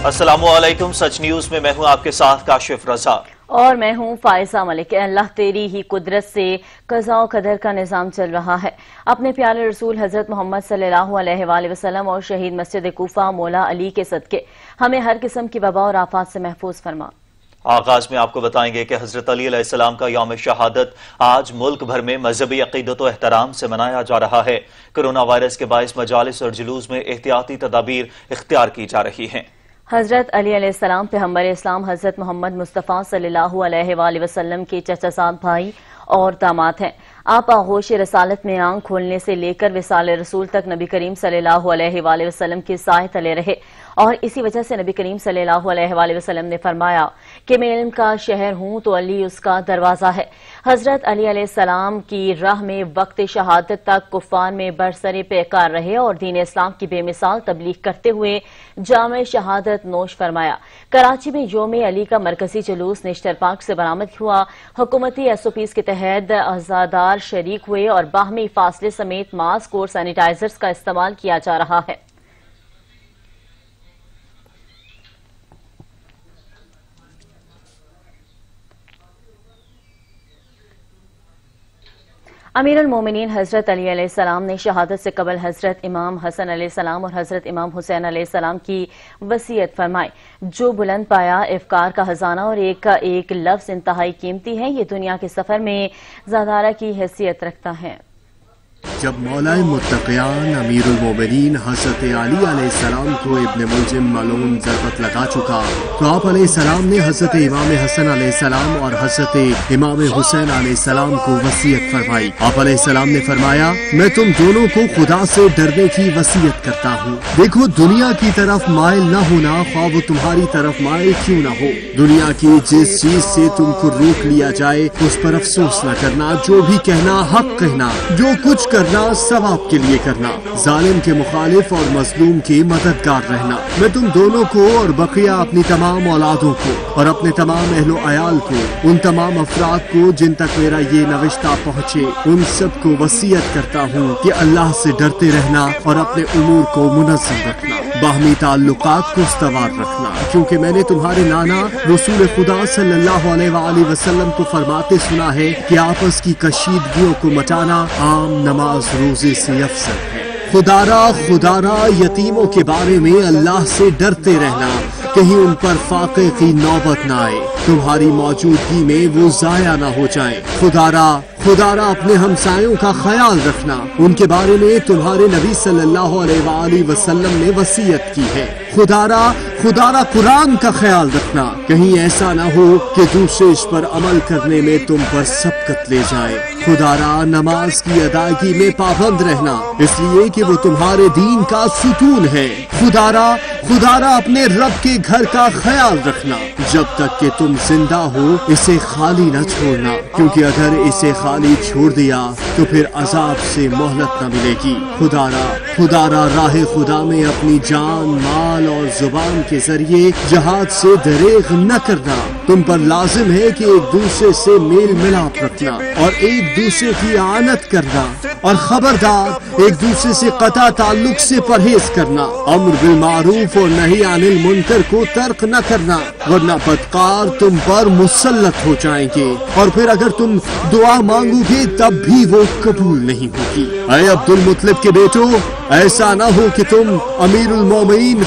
अस्सलामु अलैकुम। सच न्यूज में मैं हूं आपके साथ काशिफ रजा और मैं हूं फायजा मलिक। अल्लाह तेरी ही कुदरत से क़ज़ा और क़दर का निज़ाम चल रहा है। अपने प्यारे रसूल हज़रत मोहम्मद सल्लल्लाहु अलैहि वसल्लम और शहीद मस्जिद कूफा मौला अली के सदके हमें हर किस्म की वबा और आफात से महफूज फरमा। आगाज में आपको बताएंगे कि हजरत अली अलैहिस्सलाम का यौम शहादत आज मुल्क भर में मजहबी अकीदत और एहतराम से मनाया जा रहा है। कोरोना वायरस के बाइस मजालिस और जुलूस में एहतियाती तदाबीर इख्तियार की जा रही हैं। हजरत अली अलैहिस्सलाम पैगंबर इस्लाम हजरत मोहम्मद मुस्तफ़ा सल्लल्लाहु अलैहि वसल्लम के चचाज़ाद भाई और दामाद हैं। आप आगोश रसालत में आंख खोलने से लेकर विसाल रसूल तक नबी करीम सल्लल्लाहु अलैहि वसल्लम के साए तले रहे और इसी वजह से नबी करीम सल्लल्लाहु अलैहि वसल्लम ने फरमाया कि मैं इल्म का शहर हूं तो अली उसका दरवाजा है। हजरत अली अलैहिस्सलाम की राह में वक्त शहादत तक कुफार में बरसरे पैकार रहे और दीन इस्लाम की बेमिसाल तबलीग करते हुए जामे शहादत नोश फरमाया। कराची में योम अली का मरकजी जुलूस नेशनल पार्क से बरामद हुआ। हुकूमती SOPs के तहत अज़ादार शरीक हुए और बाहमी फासले समेत मास्क और सैनिटाइजर्स का इस्तेमाल किया जा रहा है। अमीर अल मोमिनीन हजरत अली अलैहिस्सलाम ने शहादत से कबल हजरत इमाम हसन अलैहिस्सलाम और हजरत इमाम हुसैन अलैहिस्सलाम की वसीयत फरमाई। जो बुलंद पाया इफ्कार का खजाना और एक का एक लफ्ज इंतहाई कीमती है, ये दुनिया के सफर में ज़ादारा की हैसियत रखता है। जब मौलाए मुत्तक़ियान अमीरुल मोमिनीन हज़रत अली अलैहिस्सलाम को इब्न मुल्जिम मलून ज़रबत लगा चुका तो आप अलैहिस्सलाम ने हज़रत इमाम हसन अलैहिस्सलाम और हज़रत इमाम हुसैन अलैहिस्सलाम को वसीयत फरमाई। आप अलैहिस्सलाम ने फरमाया, मैं तुम दोनों को खुदा से डरने की वसीयत करता हूँ। देखो, दुनिया की तरफ माइल न होना, ख्वाह वो तुम्हारी तरफ माइल क्यों न हो। दुनिया की जिस चीज से तुमको रोक लिया जाए उस पर अफसोस न करना। जो भी कहना हक कहना, जो कुछ करना सवाब के लिए करना, जालिम के मुखालिफ और मजलूम के मददगार रहना। मैं तुम दोनों को और बकिया अपनी तमाम औलादों को और अपने तमाम अहलो अयाल को, उन तमाम अफराद को जिन तक मेरा ये नविश्ता पहुँचे, उन सब को वसीयत करता हूँ कि अल्लाह से डरते रहना और अपने उमूर को मुनज़्ज़म रखना, बाहमी ताल्लुकात को इस्तवार रखना। क्योंकि मैंने तुम्हारे नाना रसूल खुदा सल्लल्लाहु अलैहि वसल्लम को फरमाते सुना है कि आपस की कशीदगियों को मटाना आम नमाज रोजे से अफसर है। खुदारा यतीमों के बारे में अल्लाह से डरते रहना, कहीं उन पर फाके की नौबत न आए, तुम्हारी मौजूदगी में वो जाया न हो जाए। खुदारा अपने हमसायों का ख्याल रखना, उनके बारे में तुम्हारे नबी सल्लल्लाहु अलैहि वसल्लम ने वसीयत की है। खुदारा कुरान का ख्याल रखना, कहीं ऐसा ना हो कि दूसरे इस पर अमल करने में तुम पर सबकत ले जाए। खुदारा नमाज की अदायगी में पाबंद रहना, इसलिए कि वो तुम्हारे दीन का सुतून है। खुदारा अपने रब के घर का ख्याल रखना, जब तक कि तुम जिंदा हो इसे खाली न छोड़ना, क्योंकि अगर इसे खाली छोड़ दिया तो फिर अजाब से मोहलत न मिलेगी। खुदारा राह खुदा में अपनी जान, माल और जुबान के जरिए जहाद से दरेग न करना। तुम पर लाजिम है कि एक दूसरे से मेल मिलाप रखना और एक दूसरे की आनत करना, और खबरदार एक दूसरे से कता ताल्लुक से परहेज करना। अम्र बिल मारूफ और नही अनिल मुनकर को तर्क न करना, वरना बदकार तुम पर मुसल्लत हो जाएंगे और फिर अगर तुम दुआ मांगोगे तब भी वो कबूल नहीं होगी। ऐ अब्दुल मुत्तलिब के बेटो, ऐसा ना हो कि तुम अमीरुल मोमिनीन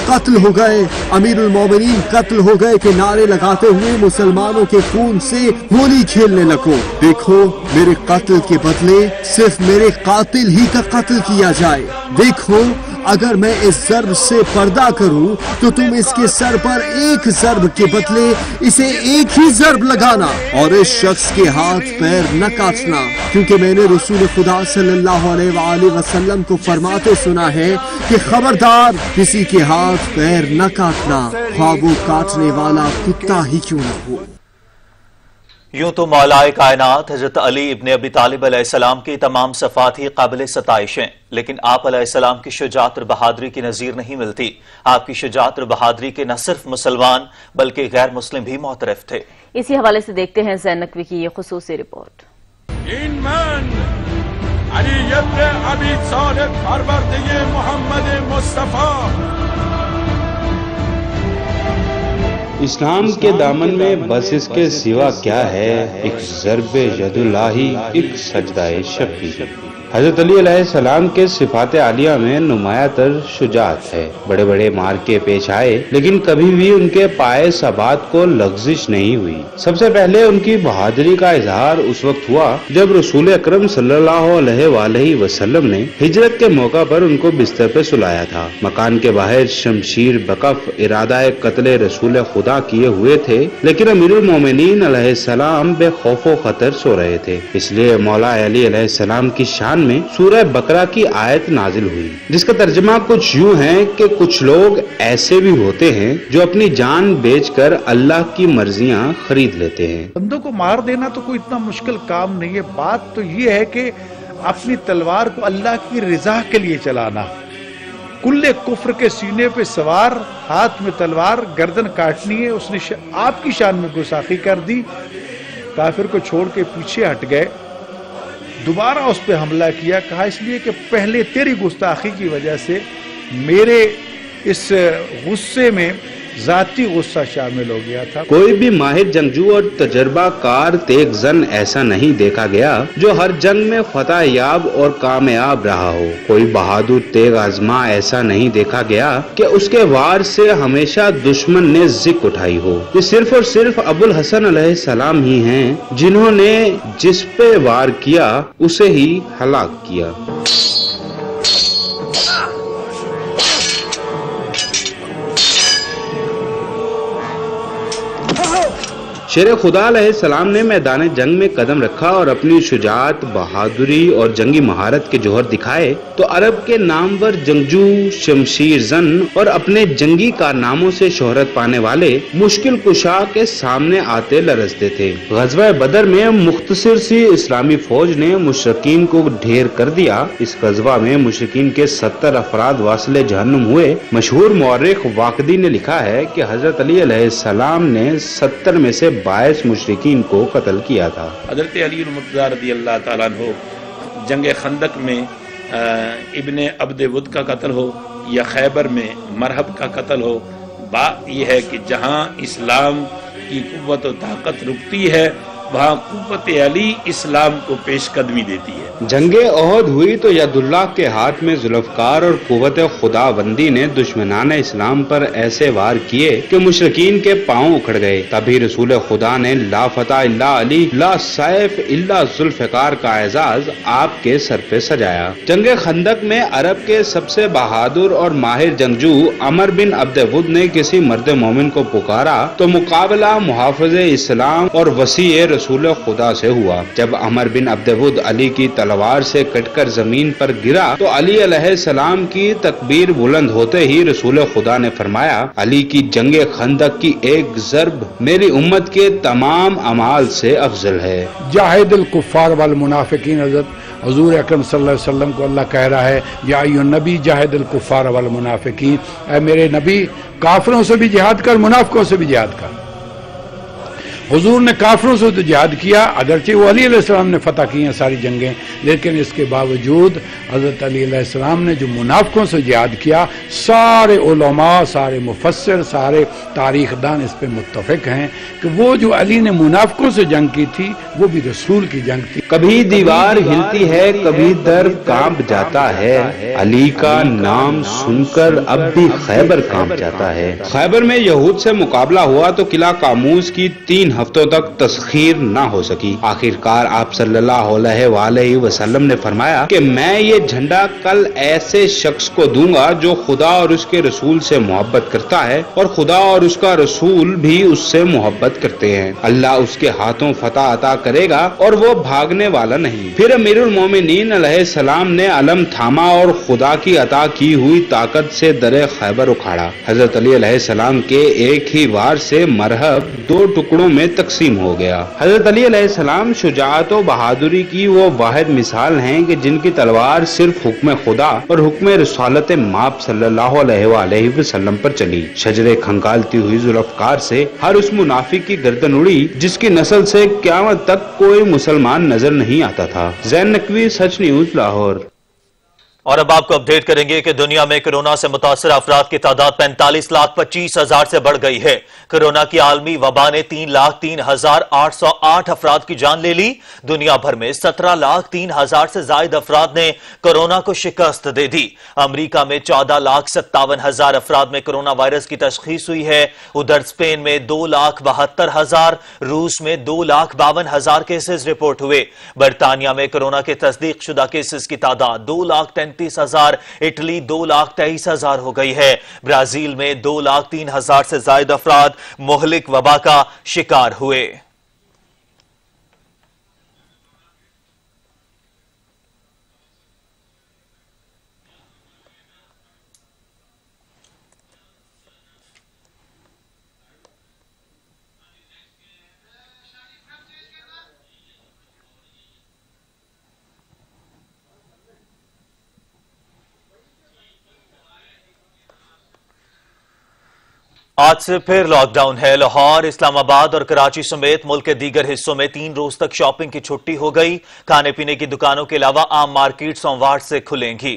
कत्ल हो गए के नारे लगाते हुए मुसलमानों के खून से होली खेलने लगो। देखो, मेरे कत्ल के बदले सिर्फ मेरे कातिल ही का कत्ल किया जाए। देखो, अगर मैं इस ज़र्ब से पर्दा करूं तो तुम इसके सर पर एक ज़र्ब के बदले इसे एक ही ज़र्ब लगाना और इस शख्स के हाथ पैर न काटना, क्योंकि मैंने रसूल खुदा सल्लल्लाहु अलैहि वसल्लम को फरमाते सुना है कि खबरदार किसी के हाथ पैर न काटना, ख्वाह वो काटने वाला कुत्ता ही क्यों न हो। यूं तो मौलाए कायनात हजरत अली इब्न अबी तालिब अलैहिस्सलाम की तमाम सफ़ात ही काबिल सताइश हैं, लेकिन आप अलैहिस्सलाम की शुजाअत और बहादुरी की नज़ीर नहीं मिलती। आपकी शुजाअत और बहादुरी के न सिर्फ मुसलमान बल्कि गैर मुस्लिम भी मोतरफ थे। इसी हवाले से देखते हैं ज़ैन नकवी की ये खुसूसी report. Ali ibn Abi Talib फरवर्दिये मोहम्मद मुस्तफा اسلام کے دامن میں بس اس کے سوا کیا ہے، ایک ضرب ید الہی، ایک سجدہ شفیع۔ حضرت علی علیہ السلام کے صفات عالیہ میں نمایاں تر شجاعت ہے۔ بڑے بڑے مارکے پیش آئے لیکن کبھی بھی ان کے پائے ثبات کو لغزش نہیں ہوئی۔ سب سے پہلے ان کی بہادری کا اظہار اس وقت ہوا جب رسول اکرم صلی اللہ علیہ وآلہ وسلم نے ہجرت کے موقع پر ان کو بستر پہ سلایا تھا۔ مکان کے باہر شمشیر بکف ارادہ قتل رسول خدا کیے ہوئے تھے، لیکن امیر المومنین علیہ السلام بے خوف و خطر سو رہے تھے۔ اس لیے مولا علی علیہ السلام کی شان میں سورہ بقرہ کی آیت نازل ہوئی، جس کا ترجمہ کچھ یوں ہے کہ کچھ لوگ ایسے بھی ہوتے ہیں جو اپنی جان بیچ کر اللہ کی مرضیاں خرید لیتے ہیں۔ بندوں کو مار دینا تو کوئی اتنا مشکل کام نہیں ہے، بات تو یہ ہے کہ اپنی تلوار کو اللہ کی رضا کے لیے چلانا۔ کل کفر کے سینے پہ سوار، ہاتھ میں تلوار، گردن کاٹنی ہے، اس نے آپ کی شان میں گستاخی کر دی، کافر کو چھوڑ کے پیچھے ہٹ گئے، دوبارہ اس پہ حملہ کیا، کہا اس لیے کہ پہلے تیری گستاخی کی وجہ سے میرے اس غصے میں ذاتی غصہ شامل ہو گیا تھا۔ کوئی بھی ماہر جنگجو اور تجربہ کار تیغ زن ایسا نہیں دیکھا گیا جو ہر جنگ میں فتح یاب اور کامیاب رہا ہو۔ کوئی بہادر تیغ آزما ایسا نہیں دیکھا گیا کہ اس کے وار سے ہمیشہ دشمن نے ذک اٹھائی ہو۔ یہ صرف اور صرف ابو الحسن علیہ السلام ہی ہیں جنہوں نے جس پہ وار کیا اسے ہی ہلاک کیا۔ شیر خدا علیہ السلام نے میدان جنگ میں قدم رکھا اور اپنی شجاعت، بہادری اور جنگی مہارت کے جوہر دکھائے تو عرب کے نامور جنگجو، شمشیر زن اور اپنے جنگی کارناموں سے شہرت پانے والے مشکل کشا کے سامنے آتے لرزتے تھے۔ غزوہ بدر میں مختصر سی اسلامی فوج نے مشرکین کو ڈھیر کر دیا۔ اس غزوہ میں مشرکین کے 70 افراد واصل جہنم ہوئے۔ مشہور مورخ واقدی نے لکھا ہے کہ حضرت علی علیہ السلام نے 70 میں سے 22 مشرکین کو قتل کیا تھا۔ حضرت علی المرتضیٰ رضی اللہ تعالیٰ عنہ جنگ خندق میں ابن عبد ود کا قتل ہو یا خیبر میں مرحب کا قتل ہو، بات یہ ہے کہ جہاں اسلام کی قوت و طاقت رکتی ہے وہاں قوت علی اسلام کو پیش قدمی دیتی ہے۔ جنگ احد ہوئی تو ید اللہ کے ہاتھ میں ذوالفقار اور قوت خدا بندی نے دشمنان اسلام پر ایسے وار کیے کہ مشرکین کے پاؤں اکھڑ گئے۔ تبھی رسول خدا نے لا فتح الا علی، لا سیف الا ذوالفقار کا اعزاز آپ کے سر پہ سجایا۔ جنگ خندق میں عرب کے سب سے بہادر اور ماہر جنگجو عمر بن عبد ود نے کسی مرد مومن کو پکارا تو مقابلہ محافظ اسلام اور وسیع رسول خدا سے ہوا۔ جب عمر بن عبد ود علی کی تلوار سے کٹ کر زمین پر گرا تو علی علیہ السلام کی تکبیر بلند ہوتے ہی رسول خدا نے فرمایا، علی کی جنگ خندق کی ایک ضرب میری امت کے تمام اعمال سے افضل ہے۔ جاہد الکفار والمنافقین، حضور اکرم صلی اللہ علیہ وسلم کو اللہ کہہ رہا ہے یا ایھا النبی جاہد الکفار والمنافقین، اے میرے نبی کافروں سے بھی جہاد کر، منافقوں سے بھی جہاد کر۔ حضور نے کافروں سے تو جہاد کیا، اگرچہ وہ علی علیہ السلام نے فتح کی ہیں ساری جنگیں، لیکن اس کے باوجود حضرت علی علیہ السلام نے جو منافقوں سے جہاد کیا، سارے علماء، سارے مفسر، سارے تاریخ دان اس پہ متفق ہیں کہ وہ جو علی نے منافقوں سے جنگ کی تھی وہ بھی رسول کی جنگ تھی۔ کبھی دیوار ہلتی ہے، کبھی در کانپ جاتا ہے، علی کا نام سن کر اب بھی خیبر کانپ جاتا ہے۔ خیبر میں یہود سے مقابلہ ہوا تو قلعہ قاموس کی 3 ہفتوں تک تسخیر نہ ہو سکی۔ آخر کار آپ صلی اللہ علیہ وآلہ وسلم نے فرمایا کہ میں یہ جھنڈا کل ایسے شخص کو دوں گا جو خدا اور اس کے رسول سے محبت کرتا ہے اور خدا اور اس کا رسول بھی اس سے محبت کرتے ہیں۔ اللہ اس کے ہاتھوں فتح عطا کرے گا اور وہ بھاگنے والا نہیں۔ پھر امیر المومنین علیہ السلام نے علم تھاما اور خدا کی عطا کی ہوئی طاقت سے در خیبر اکھاڑا۔ حضرت علی علیہ السلام کے ایک ہی وار سے مرحب 2 ٹکڑوں میں تقسیم ہو گیا۔ حضرت علی علیہ السلام شجاعت و بہادری کی وہ واحد مثال ہیں کہ جن کی تلوار صرف حکم خدا اور حکم رسالت ماب صلی اللہ علیہ وآلہ وسلم پر چلی۔ شجرے کھنگالتی ہوئی ذوالفقار سے ہر اس منافق کی گردن اڑی جس کی نسل سے قیامت تک کوئی مسلمان نظر نہیں آتا تھا۔ زین نقوی، سچ نیوز، لاہور۔ اور اب آپ کو اپڈیٹ کریں گے کہ دنیا میں کورونا سے متاثر افراد کی تعداد 45,25,000 سے بڑھ گئی ہے۔ کورونا کی عالمی وبا نے 3,03,808 افراد کی جان لے لی۔ دنیا بھر میں 17,03,000 سے زائد افراد نے کورونا کو شکست دے دی۔ امریکہ میں 14,57,000 افراد میں کورونا وائرس کی تشخیص ہوئی ہے۔ ادھر اسپین میں 2,72,000، روس میں 2,52,000 کیسز رپورٹ ہوئے۔ برطانیہ میں کورونا کے تصدیق شدہ کیسز کی تعداد 2,33,000، اٹلی 2,23,000 ہو گئی ہے۔ برازیل میں 2,03,000 سے زائد افراد مہلک وبا کا شکار ہوئے۔ آج سے پھر لاک ڈاؤن ہے۔ لاہور، اسلام آباد اور کراچی سمیت ملک کے دیگر حصوں میں 3 روز تک شاپنگ کی چھٹی ہو گئی۔ کھانے پینے کی دکانوں کے علاوہ عام مارکیٹ سوموار سے کھلیں گی۔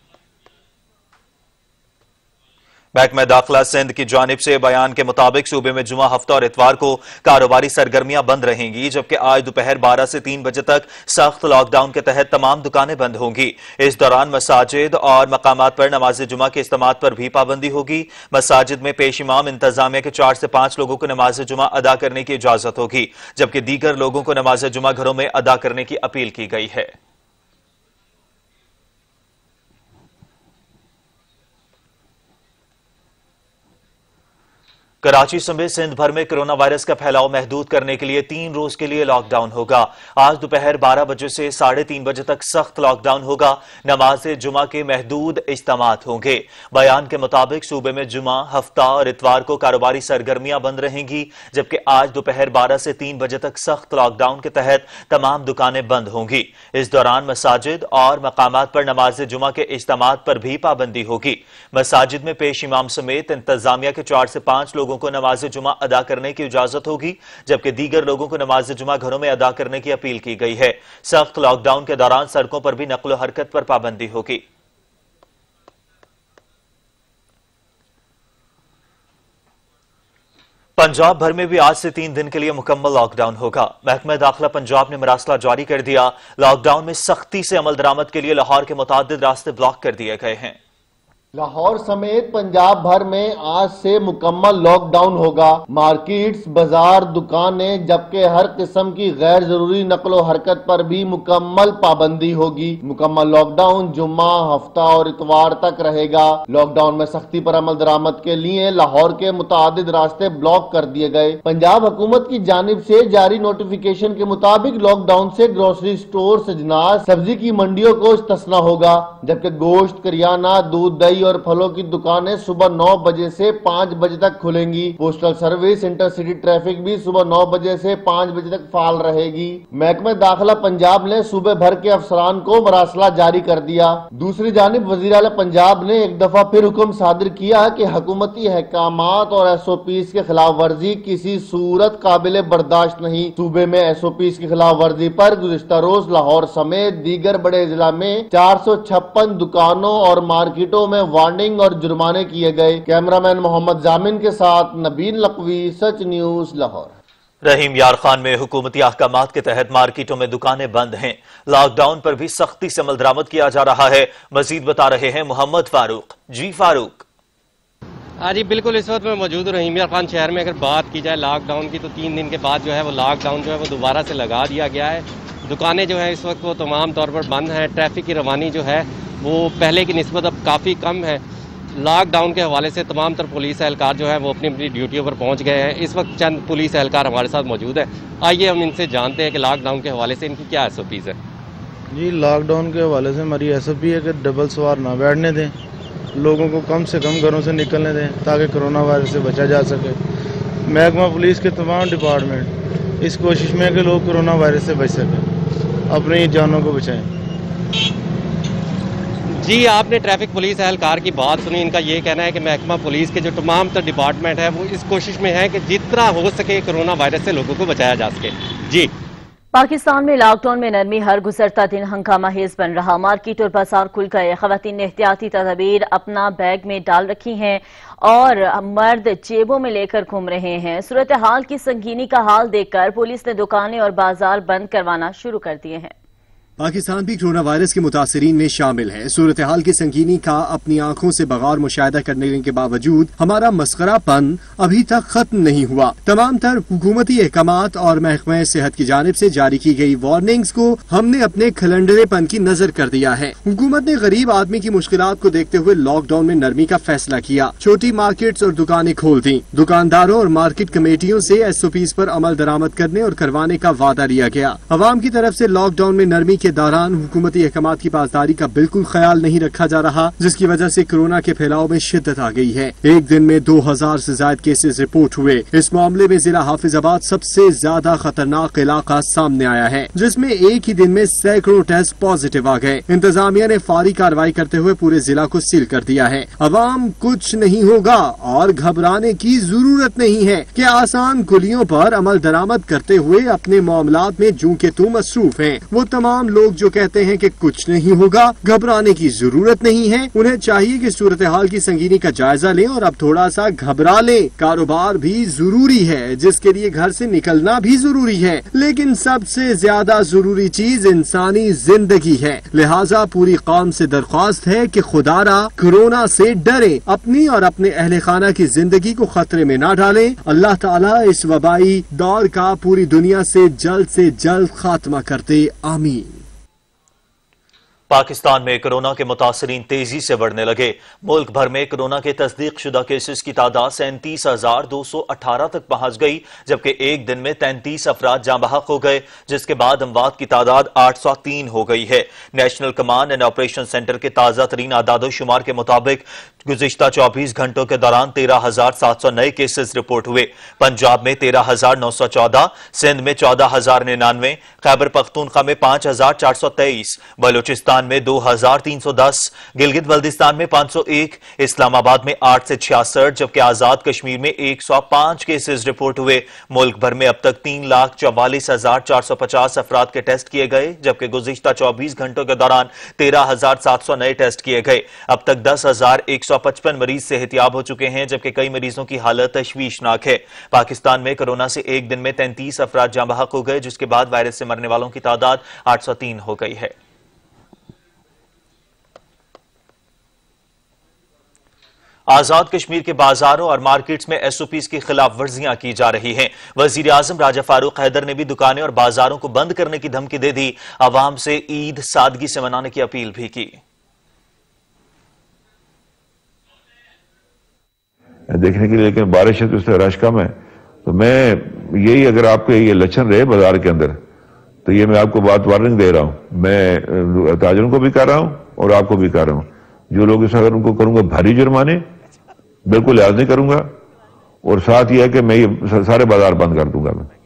محکمہ داخلہ سندھ کی جانب سے بیان کے مطابق صوبے میں جمعہ، ہفتہ اور اتوار کو کاروباری سرگرمیاں بند رہیں گی، جبکہ آج دوپہر 12 سے 3 بجے تک سخت لاک ڈاؤن کے تحت تمام دکانیں بند ہوں گی۔ اس دوران مساجد اور مقامات پر نماز جمعہ کے اجتماعات پر بھی پابندی ہوگی۔ مساجد میں پیش امام انتظامیہ کے 4 سے 5 لوگوں کو نماز جمعہ ادا کرنے کی اجازت ہوگی، جبکہ دیگر لوگوں کو نماز جمعہ گھروں میں ادا کرنے کی اپیل کی گئی ہے۔ کراچی سمیت سندھ بھر میں کرونا وائرس کا پھیلاؤ محدود کرنے کے لیے 3 روز کے لیے لاک ڈاؤن ہوگا۔ آج دوپہر 12 بجے سے 3:30 بجے تک سخت لاک ڈاؤن ہوگا۔ نماز جمعہ کے محدود اجتماعات ہوں گے۔ بیان کے مطابق صوبے میں جمعہ، ہفتہ اور اتوار کو کاروباری سرگرمیاں بند رہیں گی، جبکہ آج دوپہر 12 سے 3 بجے تک سخت لاک ڈاؤن کے تحت تمام دکانیں بند ہوں گی۔ اس دوران مساجد اور مقامات پر نماز جمعہ کے اجتماعات پر بھی پابندی ہوگی۔ مساجد میں پیش امام سمیت انتظامیہ کے 4 سے 5 لوگوں کو نماز جمعہ ادا کرنے کی اجازت ہوگی، جبکہ دیگر لوگوں کو نماز جمعہ گھروں میں ادا کرنے کی اپیل کی گئی ہے۔ سخت لاک ڈاؤن کے دوران سڑکوں پر بھی نقل و حرکت پر پابندی ہوگی۔ پنجاب بھر میں بھی آج سے 3 دن کے لیے مکمل لاک ڈاؤن ہوگا۔ محکمہ داخلہ پنجاب نے مراسلہ جاری کر دیا۔ لاک ڈاؤن میں سختی سے عمل درآمد کے لیے لاہور کے متعدد راستے بلاک کر دیے گئے ہیں۔ لاہور سمیت پنجاب بھر میں آج سے مکمل لاک ڈاؤن ہوگا۔ مارکیٹس، بازار، دکانیں، جبکہ ہر قسم کی غیر ضروری نقل و حرکت پر بھی مکمل پابندی ہوگی۔ مکمل لاک ڈاؤن جمعہ، ہفتہ اور اتوار تک رہے گا۔ لاک ڈاؤن میں سختی پر عمل درآمد کے لیے لاہور کے متعدد راستے بلاک کر دیے گئے۔ پنجاب حکومت کی جانب سے جاری نوٹیفیکیشن کے مطابق لاک ڈاؤن سے گروسری سٹورز، اجناس، سبزی کی منڈیوں کو استثنا ہوگا، جبکہ گوشت، کریانہ، دودھ، دہی اور پھلوں کی دکانیں صبح 9 بجے سے 5 بجے تک کھلیں گی۔ Postal service, intercity traffic بھی صبح 9 بجے سے 5 بجے تک فعال رہے گی۔ محکمہ داخلہ پنجاب نے صوبے بھر کے افسران کو مراسلہ جاری کر دیا۔ دوسری جانب وزیر اعلیٰ پنجاب نے ایک دفعہ پھر حکم صادر کیا کہ حکومتی احکامات اور SOPs کے خلاف ورزی کسی صورت قابل برداشت نہیں۔ صوبے میں SOPs کی خلاف ورزی پر گزشتہ روز لاہور سمیت دیگر بڑے اضلاع میں 456 دکانوں اور مارکیٹوں میں وارننگ اور جرمانے کیے گئے۔ کیمرامین محمد زامن کے ساتھ نبیل لقوی، سچ نیوز، لاہور۔ رحیم یار خان میں حکومتی احکامات کے تحت مارکیٹوں میں دکانیں بند ہیں۔ لاک ڈاؤن پر بھی سختی سے عمل درآمد کیا جا رہا ہے۔ مزید بتا رہے ہیں محمد فاروق۔ جی فاروق۔ جی بالکل، اس وقت میں موجود ہوں رحیم یار خان شہر میں۔ اگر بات کی جائے لاک ڈاؤن کی تو 3 دن کے بعد جو ہے وہ لاک ڈاؤن جو ہے وہ دوبارہ سے لگا دیا گیا ہے۔ دکانیں جو ہیں اس وقت وہ تمام طور پر بند ہیں۔ ٹریفک کی روانی جو ہے وہ پہلے کی نسبت اب کافی کم ہے۔ لاک ڈاؤن کے حوالے سے تمام تر پولیس اہلکار جو ہے وہ اپنی اپنی ڈیوٹیوں پر پہنچ گئے ہیں۔ اس وقت چند پولیس اہلکار ہمارے ساتھ موجود ہیں۔ آئیے ہم ان سے جانتے ہیں کہ لاک ڈاؤن کے حوالے سے ان کی کیا SOPs ہے۔ جی لاک ڈاؤن کے حوالے سے ہماری SOP ہے کہ ڈبل سوار نہ بیٹھنے دیں، لوگوں کو کم سے کم گھروں سے نکلنے دیں تاکہ کرونا وائرس سے بچا جا سکے۔ محکمہ پولیس کے تمام ڈپارٹمنٹ اس کوشش میں ہے کہ لوگ کرونا وائرس سے بچ سکیں، اپنی جانوں کو بچائیں۔ جی آپ نے ٹریفک پولیس اہلکار کی بات سنی۔ ان کا یہ کہنا ہے کہ محکمہ پولیس کے جو تمام تر ڈپارٹمنٹ ہے وہ اس کوشش میں ہے کہ جتنا ہو سکے کرونا وائرس سے لوگوں کو بچایا جا سکے۔ جی پاکستان میں لاک ڈاؤن میں نرمی ہر گزرتا دن ہنگامہ خیز بن رہا۔ مارکیٹ اور بازار کھل گئے، خواتین نے احتیاطی تدابیر اپنا بیگ میں ڈال رکھی ہیں اور مرد جیبوں میں لے کر گھوم رہے ہیں۔ صورتحال کی سنگینی کا حال دیکھ کر پولیس نے دکانیں اور بازار بند کروانا شروع کر دیے ہیں۔ پاکستان بھی کورونا وائرس کے متاثرین میں شامل ہے۔ صورتحال کی سنگینی کا اپنی آنکھوں سے بغور مشاہدہ کرنے کے باوجود ہمارا مسخرہ پن ابھی تک ختم نہیں ہوا۔ تمام تر حکومتی احکامات اور محکمہ صحت کی جانب سے جاری کی گئی وارننگز کو ہم نے اپنے کھلنڈرے پن کی نظر کر دیا ہے۔ حکومت نے غریب آدمی کی مشکلات کو دیکھتے ہوئے لاک ڈاؤن میں نرمی کا فیصلہ کیا، چھوٹی مارکیٹس اور دکانیں کھول دیں۔ دکانداروں اور مارکیٹ کمیٹیوں سے SOPs پر عمل درآمد کرنے اور کروانے کا وعدہ لیا گیا۔ عوام کی طرف سے لاک ڈاؤن میں نرمی کے دوران حکومتی احکامات کی پاسداری کا بالکل خیال نہیں رکھا جا رہا، جس کی وجہ سے کورونا کے پھیلاؤ میں شدت آ گئی ہے۔ ایک دن میں 2000 سے زائد کیسز رپورٹ ہوئے۔ اس معاملے میں ضلع حافظ آباد سب سے زیادہ خطرناک علاقہ سامنے آیا ہے، جس میں ایک ہی دن میں سینکڑوں ٹیسٹ پازیٹیو آ گئے۔ انتظامیہ نے فوری کارروائی کرتے ہوئے پورے ضلع کو سیل کر دیا ہے۔ عوام کچھ نہیں ہوگا اور گھبرانے کی ضرورت نہیں ہے کہ آسان کلیوں پر عمل درآمد کرتے ہوئے اپنے معاملات میں جوں کہ تو مصروف ہیں۔ وہ تمام لوگ جو کہتے ہیں کہ کچھ نہیں ہوگا، گھبرانے کی ضرورت نہیں ہے، انہیں چاہیے کہ صورتحال کی سنگینی کا جائزہ لیں اور اب تھوڑا سا گھبرا لیں۔ کاروبار بھی ضروری ہے، جس کے لیے گھر سے نکلنا بھی ضروری ہے، لیکن سب سے زیادہ ضروری چیز انسانی زندگی ہے۔ لہٰذا پوری قوم سے درخواست ہے کہ خدا را کورونا سے ڈریں، اپنی اور اپنے اہل خانہ کی زندگی کو خطرے میں نہ ڈالیں۔ اللہ تعالیٰ اس وبائی دور کا پوری دنیا سے جلد خاتمہ کرتے، آمین۔ پاکستان میں کورونا کے متاثرین تیزی سے بڑھنے لگے۔ ملک بھر میں کورونا کے تصدیق شدہ کیسز کی تعداد 37,218 تک پہنچ گئی، جبکہ ایک دن میں 33 افراد جاں بحق ہو گئے، جس کے بعد اموات کی تعداد 803 ہو گئی ہے۔ National command and operation centre کے تازہ ترین اعداد و شمار کے مطابق گزشتہ 24 گھنٹوں کے دوران 13,700 نئے کیسز رپورٹ ہوئے۔ پنجاب میں 13,914، سندھ میں 14,099، خیبر پختونخوا میں 5,423، بلوچستان میں 2,310، گلگت بلتستان میں 501، اسلام آباد میں 8 سے 66، جبکہ آزاد کشمیر میں 105 کیسز رپورٹ ہوئے۔ ملک بھر میں اب تک 3,44,450 افراد کے ٹیسٹ کیے گئے، جبکہ گزشتہ 24 گھنٹوں کے دوران 13,700 نئے ٹیسٹ کیے گئے۔ اب تک 10,155 مریض صحتیاب ہو چکے ہیں، جبکہ کئی مریضوں کی حالت تشویشناک ہے۔ پاکستان میں کورونا سے ایک دن میں 33 افراد جاں بحق ہو گئے، جس کے بعد وائرس سے مرنے والوں کی تعداد 803 ہو گئی ہے۔ آزاد کشمیر کے بازاروں اور مارکیٹس میں SOPs کی خلاف ورزیاں کی جا رہی ہیں۔ وزیر اعظم راجہ فاروق حیدر نے بھی دکانیں اور بازاروں کو بند کرنے کی دھمکی دے دی، عوام سے عید سادگی سے منانے کی اپیل بھی کی۔ دیکھنے کے لیے لیکن بارش ہے تو اس سے رش کم ہے، تو میں یہی اگر آپ کے یہ لچن رہے بازار کے اندر تو یہ میں آپ کو بات وارننگ دے رہا ہوں، میں تاجروں کو بھی کہہ رہا ہوں اور آپ کو بھی کہہ رہا ہوں، جو لوگ اس اگر ان کو کروں گا بھاری جرمانے بالکل لحاظ نہیں کروں گا، اور ساتھ یہ ہے کہ میں یہ سارے بازار بند کر دوں گا۔ میں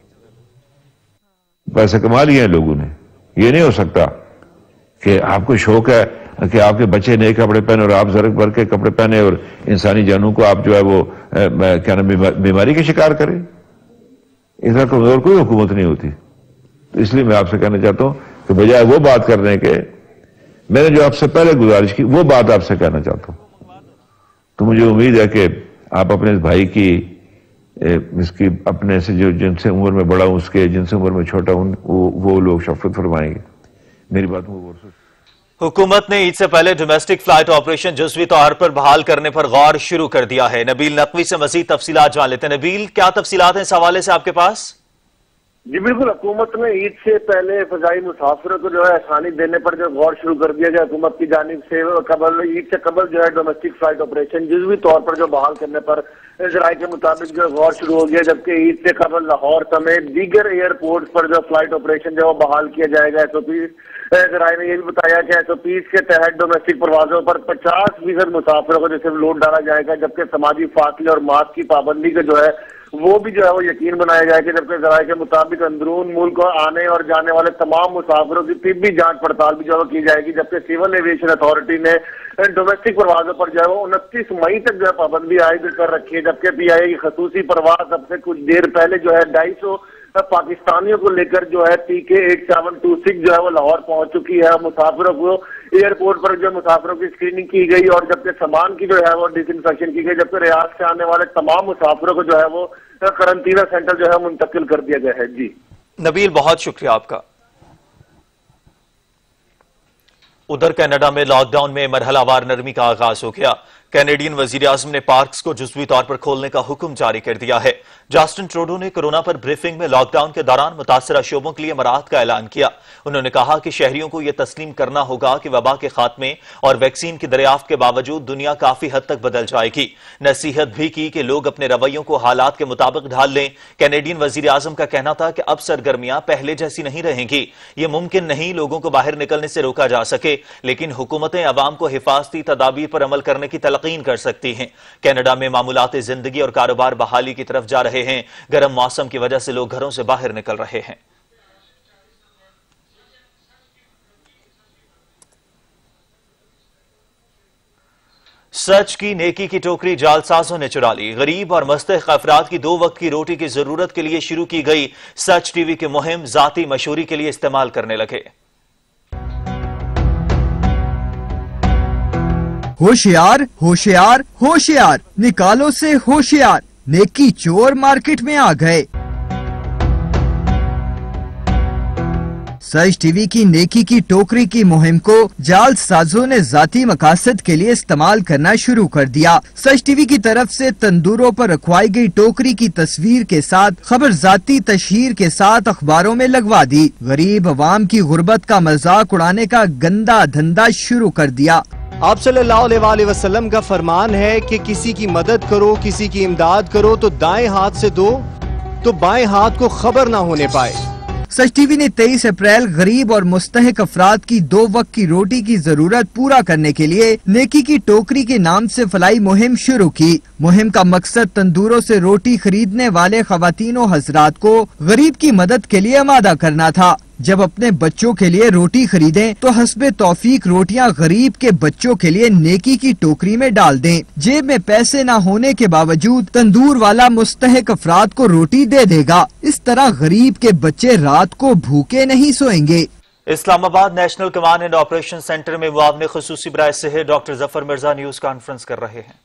پیسے کما لیے ہیں لوگوں نے، یہ نہیں ہو سکتا کہ آپ کو شوق ہے کہ آپ کے بچے نئے کپڑے پہنے اور آپ زرق بھر کے کپڑے پہنے اور انسانی جانوں کو آپ جو ہے وہ کیا نام بیماری کے شکار کریں۔ اس طرح کمزور کوئی حکومت نہیں ہوتی، تو اس لیے میں آپ سے کہنا چاہتا ہوں کہ بجائے وہ بات کرنے کے میں نے جو آپ سے پہلے گزارش کی وہ بات آپ سے کہنا چاہتا ہوں۔ تو مجھے امید ہے کہ آپ اپنے اس بھائی کی اس کی اپنے سے جو جن سے عمر میں بڑا ہوں اس کے جن سے عمر میں چھوٹا ہوں وہ لوگ شفقت فرمائیں گے۔ میری بات کو غور سے حکومت نے عید سے پہلے ڈومیسٹک فلائٹ آپریشن جزوی طور پر بحال کرنے پر غور شروع کر دیا ہے۔ نبیل نقوی سے مزید تفصیلات جان لیتے ہیں۔ نبیل، کیا تفصیلات ہیں اس حوالے سے آپ کے پاس؟ جی بالکل، حکومت نے عید سے پہلے فضائی مسافروں کو جو ہے آسانی دینے پر جو غور شروع کر دیا گیا حکومت کی جانب سے۔ عید سے قبل جو ہے ڈومیسٹک فلائٹ آپریشن جزوی طور پر جو بحال کرنے پر ذرائع کے مطابق جو غور شروع ہو گیا، جبکہ عید سے قبل لاہور سمیت دیگر ایئرپورٹس پر جو فلائٹ آپریشن جو بحال کیا جائے گا۔ ذرائع نے یہ بھی بتایا کہ SOPs کے تحت ڈومیسٹک پروازوں پر 50% مسافروں کو جیسے لوڈ ڈالا جائے گا، جبکہ سماجی فاصلے اور ماسک کی پابندی کا جو ہے وہ بھی جو ہے وہ یقین بنایا جائے گا، جبکہ ذرائع کے مطابق اندرون ملک آنے اور جانے والے تمام مسافروں کی طبی جانچ پڑتال بھی جو ہے کی جائے گی، جبکہ سول ایویشن اتھارٹی نے ڈومیسٹک پروازوں پر جو ہے وہ 29 مئی تک جو ہے پابندی عائد کر رکھی ہے، جبکہ PIA کی خصوصی پرواز اب سے کچھ دیر پہلے جو ہے 250 پاکستانیوں کو لے کر جو ہے PK8726 جو ہے وہ لاہور پہنچ چکی ہے. مسافروں کو ایئرپورٹ پر جو مسافروں کی اسکریننگ کی گئی اور جبکہ سامان کی جو ہے وہ ڈس انفیکشن کی گئی, جبکہ ریاض سے آنے والے تمام مسافروں کو جو ہے وہ قرنطینہ سینٹر جو ہے منتقل کر دیا گیا ہے. جی نبیل, بہت شکریہ آپ کا. ادھر کینیڈا میں لاک ڈاؤن میں مرحلہ وار نرمی کا آغاز ہو گیا. کینیڈین وزیر اعظم نے پارکس کو جزوی طور پر کھولنے کا حکم جاری کر دیا ہے. جسٹن ٹروڈو نے کورونا پر بریفنگ میں لاک ڈاؤن کے دوران متاثرہ شعبوں کے لیے مراحت کا اعلان کیا. انہوں نے کہا کہ شہریوں کو یہ تسلیم کرنا ہوگا کہ وبا کے خاتمے اور ویکسین کی دریافت کے باوجود دنیا کافی حد تک بدل جائے گی. نصیحت بھی کی کہ لوگ اپنے رویوں کو حالات کے مطابق ڈھال لیں. کینیڈین وزیر اعظم کا کہنا تھا کہ اب سرگرمیاں پہلے جیسی نہیں رہیں گی. یہ ممکن نہیں لوگوں کو باہر نکلنے سے روکا جا سکے, لیکن حکومتیں عوام کو حفاظتی تدابیر پر عمل کرنے کی تلقین کر سکتی ہیں. کینیڈا میں معمولات زندگی اور کاروبار بحالی کی طرف جا رہے ہیں. گرم موسم کی وجہ سے لوگ گھروں سے باہر نکل رہے ہیں. سچ کی نیکی کی ٹوکری جعلسازوں نے چرا لی. غریب اور مستحق افراد کی 2 وقت کی روٹی کی ضرورت کے لیے شروع کی گئی سچ ٹی وی کی مہم ذاتی مشہوری کے لیے استعمال کرنے لگے. ہوشیار ہوشیار ہوشیار, نکالو سے ہوشیار, نیکی چور مارکیٹ میں آ گئے. سچ ٹی وی کی نیکی کی ٹوکری کی مہم کو جعل سازوں نے ذاتی مقاصد کے لیے استعمال کرنا شروع کر دیا. سچ ٹی وی کی طرف سے تندوروں پر رکھوائی گئی ٹوکری کی تصویر کے ساتھ خبر ذاتی تشہیر کے ساتھ اخباروں میں لگوا دی. غریب عوام کی غربت کا مذاق اڑانے کا گندا دھندا شروع کر دیا. آپ صلی اللہ علیہ وآلہ وسلم کا فرمان ہے کہ کسی کی مدد کرو, کسی کی امداد کرو تو دائیں ہاتھ سے دو تو بائیں ہاتھ کو خبر نہ ہونے پائے. سچ ٹی وی نے 23 اپریل غریب اور مستحق افراد کی 2 وقت کی روٹی کی ضرورت پورا کرنے کے لیے نیکی کی ٹوکری کے نام سے فلاحی مہم شروع کی. مہم کا مقصد تندوروں سے روٹی خریدنے والے خواتین و حضرات کو غریب کی مدد کے لیے آمادہ کرنا تھا. جب اپنے بچوں کے لیے روٹی خریدیں تو حسب توفیق روٹیاں غریب کے بچوں کے لیے نیکی کی ٹوکری میں ڈال دیں. جیب میں پیسے نہ ہونے کے باوجود تندور والا مستحق افراد کو روٹی دے دے گا. اس طرح غریب کے بچے رات کو بھوکے نہیں سوئیں گے. Islamabad national command and operation centre میں معاون خصوصی برائے صحت doctor Zafar Mirza news conference کر رہے ہیں.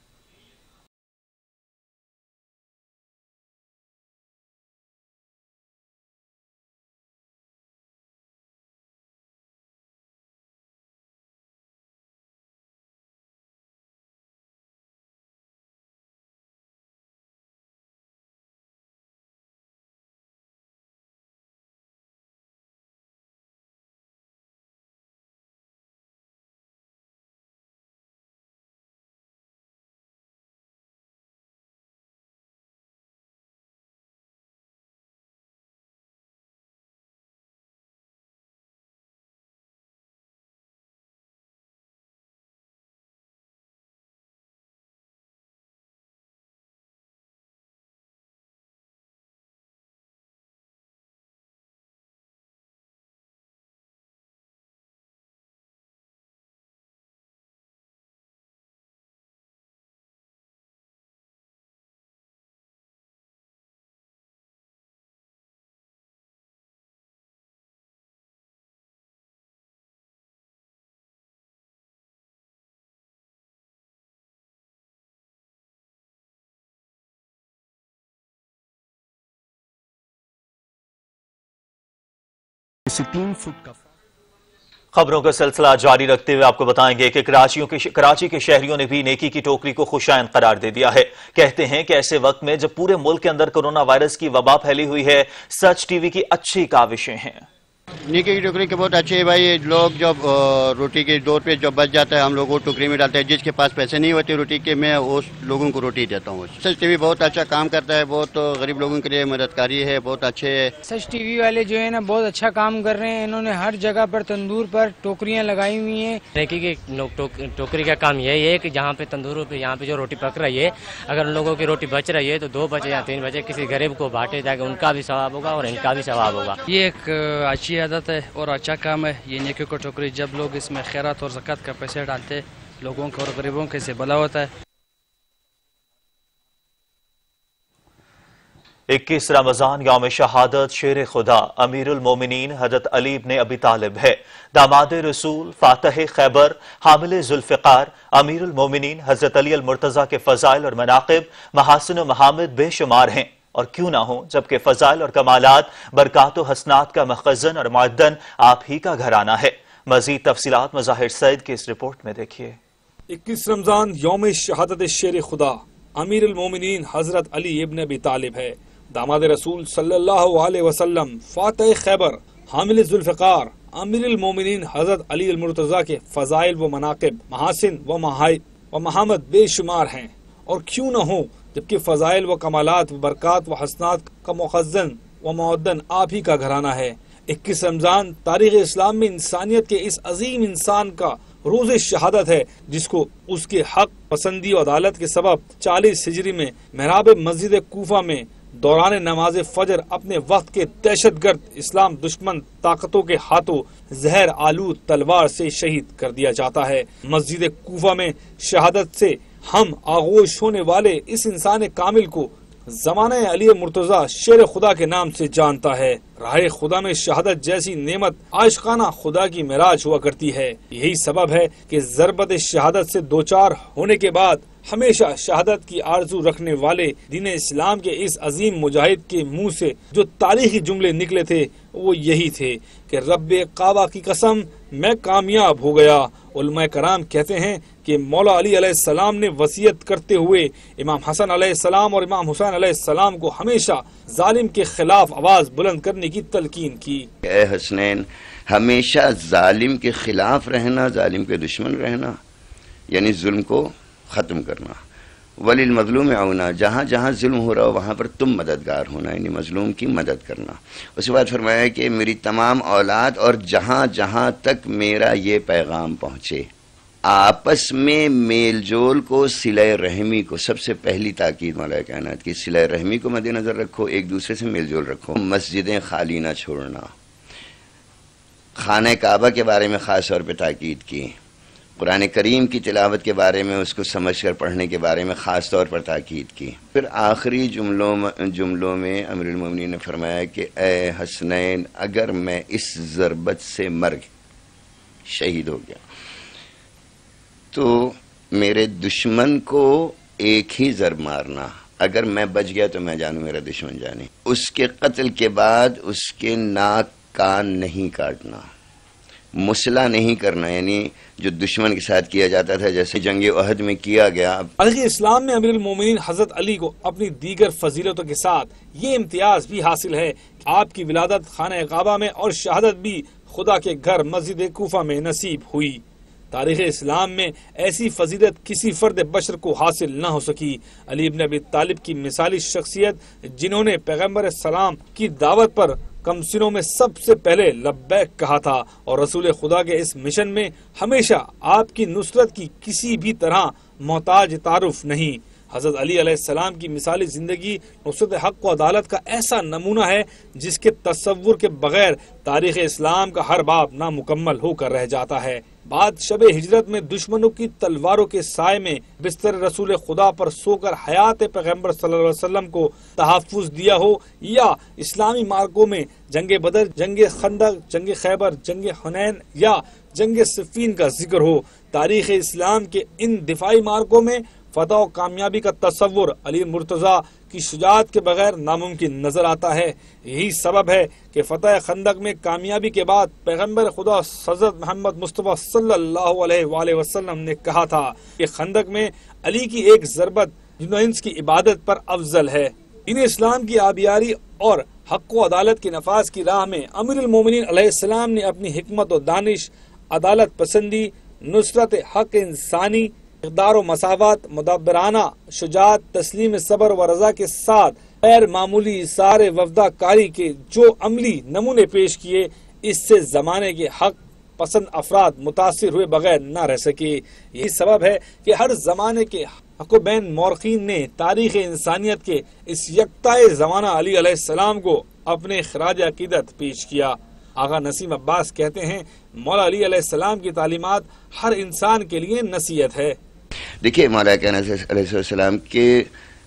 خبروں کا سلسلہ جاری رکھتے ہوئے آپ کو بتائیں گے کہ کراچی کے شہریوں نے بھی نیکی کی ٹوکری کو خوشائند قرار دے دیا ہے. کہتے ہیں کہ ایسے وقت میں جب پورے ملک کے اندر کورونا وائرس کی وبا پھیلی ہوئی ہے, سچ ٹی وی کی اچھی کاوشیں ہیں. نیکی کی ٹوکری کے بہت اچھے بھائی. لوگ جب روٹی کے دور پہ جب بچ جاتا ہے ہم لوگ وہ ٹوکری میں ڈالتے ہیں. جس کے پاس پیسے نہیں ہوتے روٹی کے, میں اس لوگوں کو روٹی دیتا ہوں. سچ ٹی وی بہت اچھا کام کرتا ہے, بہت غریب لوگوں کے لیے مددکاری ہے, بہت اچھے ہے. سچ ٹی وی والے جو ہے نا بہت اچھا کام کر رہے ہیں. انہوں نے ہر جگہ پر تندور پر ٹوکریاں لگائی ہوئی ہیں. نیکی کی ٹوکری کا کام یہی ہے کہ جہاں پہ تندوروں پہ یہاں پہ جو روٹی پک رہی ہے, اگر ان لوگوں کی روٹی بچ رہی ہے تو 2 بجے یا 3 بجے کسی غریب کو بانٹے, تاکہ ان کا بھی ثواب ہوگا اور ان کا بھی ثواب ہوگا. یہ ایک اچھی عادت ہے اور اچھا کام ہے یہ نیکی کو ٹوکری. جب لوگ اس میں خیرات اور زکوٰۃ کا پیسے ڈالتے لوگوں کو اور غریبوں کے سے بھلا ہوتا ہے. 21 رمضان یوم شہادت شیر خدا امیر المومنین حضرت علی ابن ابی طالب ہے۔ داماد رسول، فاتح خیبر، حامل ذوالفقار امیر المومنین حضرت علی المرتضیٰ کے فضائل اور مناقب، محاسن و محامد بے شمار ہیں، اور کیوں نہ ہوں جبکہ فضائل اور کمالات، برکات و حسنات کا مخزن اور معدن آپ ہی کا گھرانہ ہے۔ مزید تفصیلات مظاہر سعید کی اس رپورٹ میں دیکھیے۔ 21 رمضان یوم شہادت شیر خدا امیر المومنین حضرت علی ابن ابی طالب ہے۔ داماد رسول صلی اللہ علیہ وسلم، فاتح خیبر، حامل ذوالفقار امیر المومنین حضرت علی المرتضیٰ کے فضائل و مناقب، محاسن و محامد بے شمار ہیں، اور کیوں نہ ہوں جبکہ فضائل و کمالات و برکات و حسنات کا مخزن و معدن آپ ہی کا گھرانہ ہے۔ 21 رمضان تاریخ اسلام میں انسانیت کے اس عظیم انسان کا روز شہادت ہے، جس کو اس کے حق پسندی و عدالت کے سبب 40 ہجری میں محراب مسجد کوفہ میں دوران نماز فجر اپنے وقت کے دہشت گرد اسلام دشمن طاقتوں کے ہاتھوں زہر آلود تلوار سے شہید کر دیا جاتا ہے۔ مسجد کوفہ میں شہادت سے ہم آغوش ہونے والے اس انسان کامل کو زمانہ علی مرتضیٰ شیر خدا کے نام سے جانتا ہے۔ راہ خدا میں شہادت جیسی نعمت عاشقانہ خدا کی معراج ہوا کرتی ہے۔ یہی سبب ہے کہ ضربت شہادت سے دوچار ہونے کے بعد ہمیشہ شہادت کی آرزو رکھنے والے دین اسلام کے اس عظیم مجاہد کے منہ سے جو تاریخی جملے نکلے تھے وہ یہی تھے کہ رب کعبہ کی قسم میں کامیاب ہو گیا۔ علماء کرام کہتے ہیں کہ مولا علی علیہ السلام نے وصیت کرتے ہوئے امام حسن علیہ السلام اور امام حسین علیہ السلام کو ہمیشہ ظالم کے خلاف آواز بلند کرنے کی تلقین کی۔ اے حسنین، ہمیشہ ظالم کے خلاف رہنا، ظالم کے دشمن رہنا، یعنی ظلم کو ختم کرنا۔ وَلِلْمَظْلُومِ عَوْنًا، جہاں جہاں ظلم ہو رہا ہو وہاں پر تم مددگار ہونا، یعنی مظلوم کی مدد کرنا۔ اس کے بعد فرمایا کہ میری تمام اولاد اور جہاں جہاں تک میرا یہ پیغام پہنچے، آپس میں میل جول کو، صلہ رحمی کو، سب سے پہلی تاکید مولا کائنات کی صلہ رحمی کو مد نظر رکھو، ایک دوسرے سے میل جول رکھو، مسجدیں خالی نہ چھوڑنا، خانہ کعبہ کے بارے میں خاص طور پہ تاکید کی، قرآن کریم کی تلاوت کے بارے میں، اس کو سمجھ کر پڑھنے کے بارے میں خاص طور پر تاکید کی۔ پھر آخری جملوں میں امیر المومنین نے فرمایا کہ اے حسنین، اگر میں اس ضربت سے مر شہید ہو گیا تو میرے دشمن کو ایک ہی ضرب مارنا، اگر میں بچ گیا تو میں جانوں میرا دشمن جانے۔ اس کے قتل کے بعد اس کے ناک کان نہیں کاٹنا، مسئلہ نہیں کرنا، یعنی جو دشمن کے ساتھ کیا جاتا تھا جیسے جنگ احد میں کیا گیا۔ تاریخ اسلام میں امیر المومنین حضرت علی کو اپنی دیگر فضیلتوں کے ساتھ یہ امتیاز بھی حاصل ہے کہ آپ کی ولادت خانہ کعبہ میں اور شہادت بھی خدا کے گھر مسجد کوفہ میں نصیب ہوئی۔ تاریخ اسلام میں ایسی فضیلت کسی فرد بشر کو حاصل نہ ہو سکی۔ علی ابن ابی طالب کی مثالی شخصیت، جنہوں نے پیغمبر السلام کی دعوت پر کم سنوں میں سب سے پہلے لبیک کہا تھا، اور رسول خدا کے اس مشن میں ہمیشہ آپ کی نصرت کی کسی بھی طرح محتاج تعارف نہیں۔ حضرت علی علیہ السلام کی مثالی زندگی نصرت حق و عدالت کا ایسا نمونہ ہے جس کے تصور کے بغیر تاریخ اسلام کا ہر باب نامکمل ہو کر رہ جاتا ہے۔ بعد شب ہجرت میں دشمنوں کی تلواروں کے سائے میں بستر رسول خدا پر سو کر حیات پیغمبر صلی اللہ علیہ وسلم کو تحفظ دیا ہو، یا اسلامی مارکوں میں جنگ بدر، جنگ خندق، جنگ خیبر، جنگ حنین یا جنگ صفین کا ذکر ہو، تاریخ اسلام کے ان دفاعی مارکوں میں فتح و کامیابی کا تصور علی مرتضیٰ کی شجاعت کے بغیر ناممکن نظر آتا ہے۔ یہی سبب ہے کہ فتح خندق میں کامیابی کے بعد پیغمبر خدا حضرت محمد مصطفیٰ صلی اللہ علیہ وآلہ وسلم نے کہا تھا کہ خندق میں علی کی ایک ضربت جنوینس کی عبادت پر افضل ہے۔ دین اسلام کی آبیاری اور حق و عدالت کے نفاذ کی راہ میں امیر المومنین علیہ السلام نے اپنی حکمت و دانش، عدالت پسندی، نصرت حق انسانی، اقدار و مساوات، مدبرانہ شجاعت، تسلیم صبر و رضا کے ساتھ غیر معمولی اثار وفدہ کاری کے جو عملی نمونے پیش کیے، اس سے زمانے کے حق پسند افراد متاثر ہوئے بغیر نہ رہ سکے۔ یہی سبب ہے کہ ہر زمانے کے حق و بین مورخین نے تاریخ انسانیت کے اس یکتائے زمانہ علی علیہ السلام کو اپنے خراج عقیدت پیش کیا۔ آغا نسیم عباس کہتے ہیں، مولا علی علیہ السلام کی تعلیمات ہر انسان کے لیے نصیحت ہے۔ دیکھیے مولا کائنات علیہ السلام کے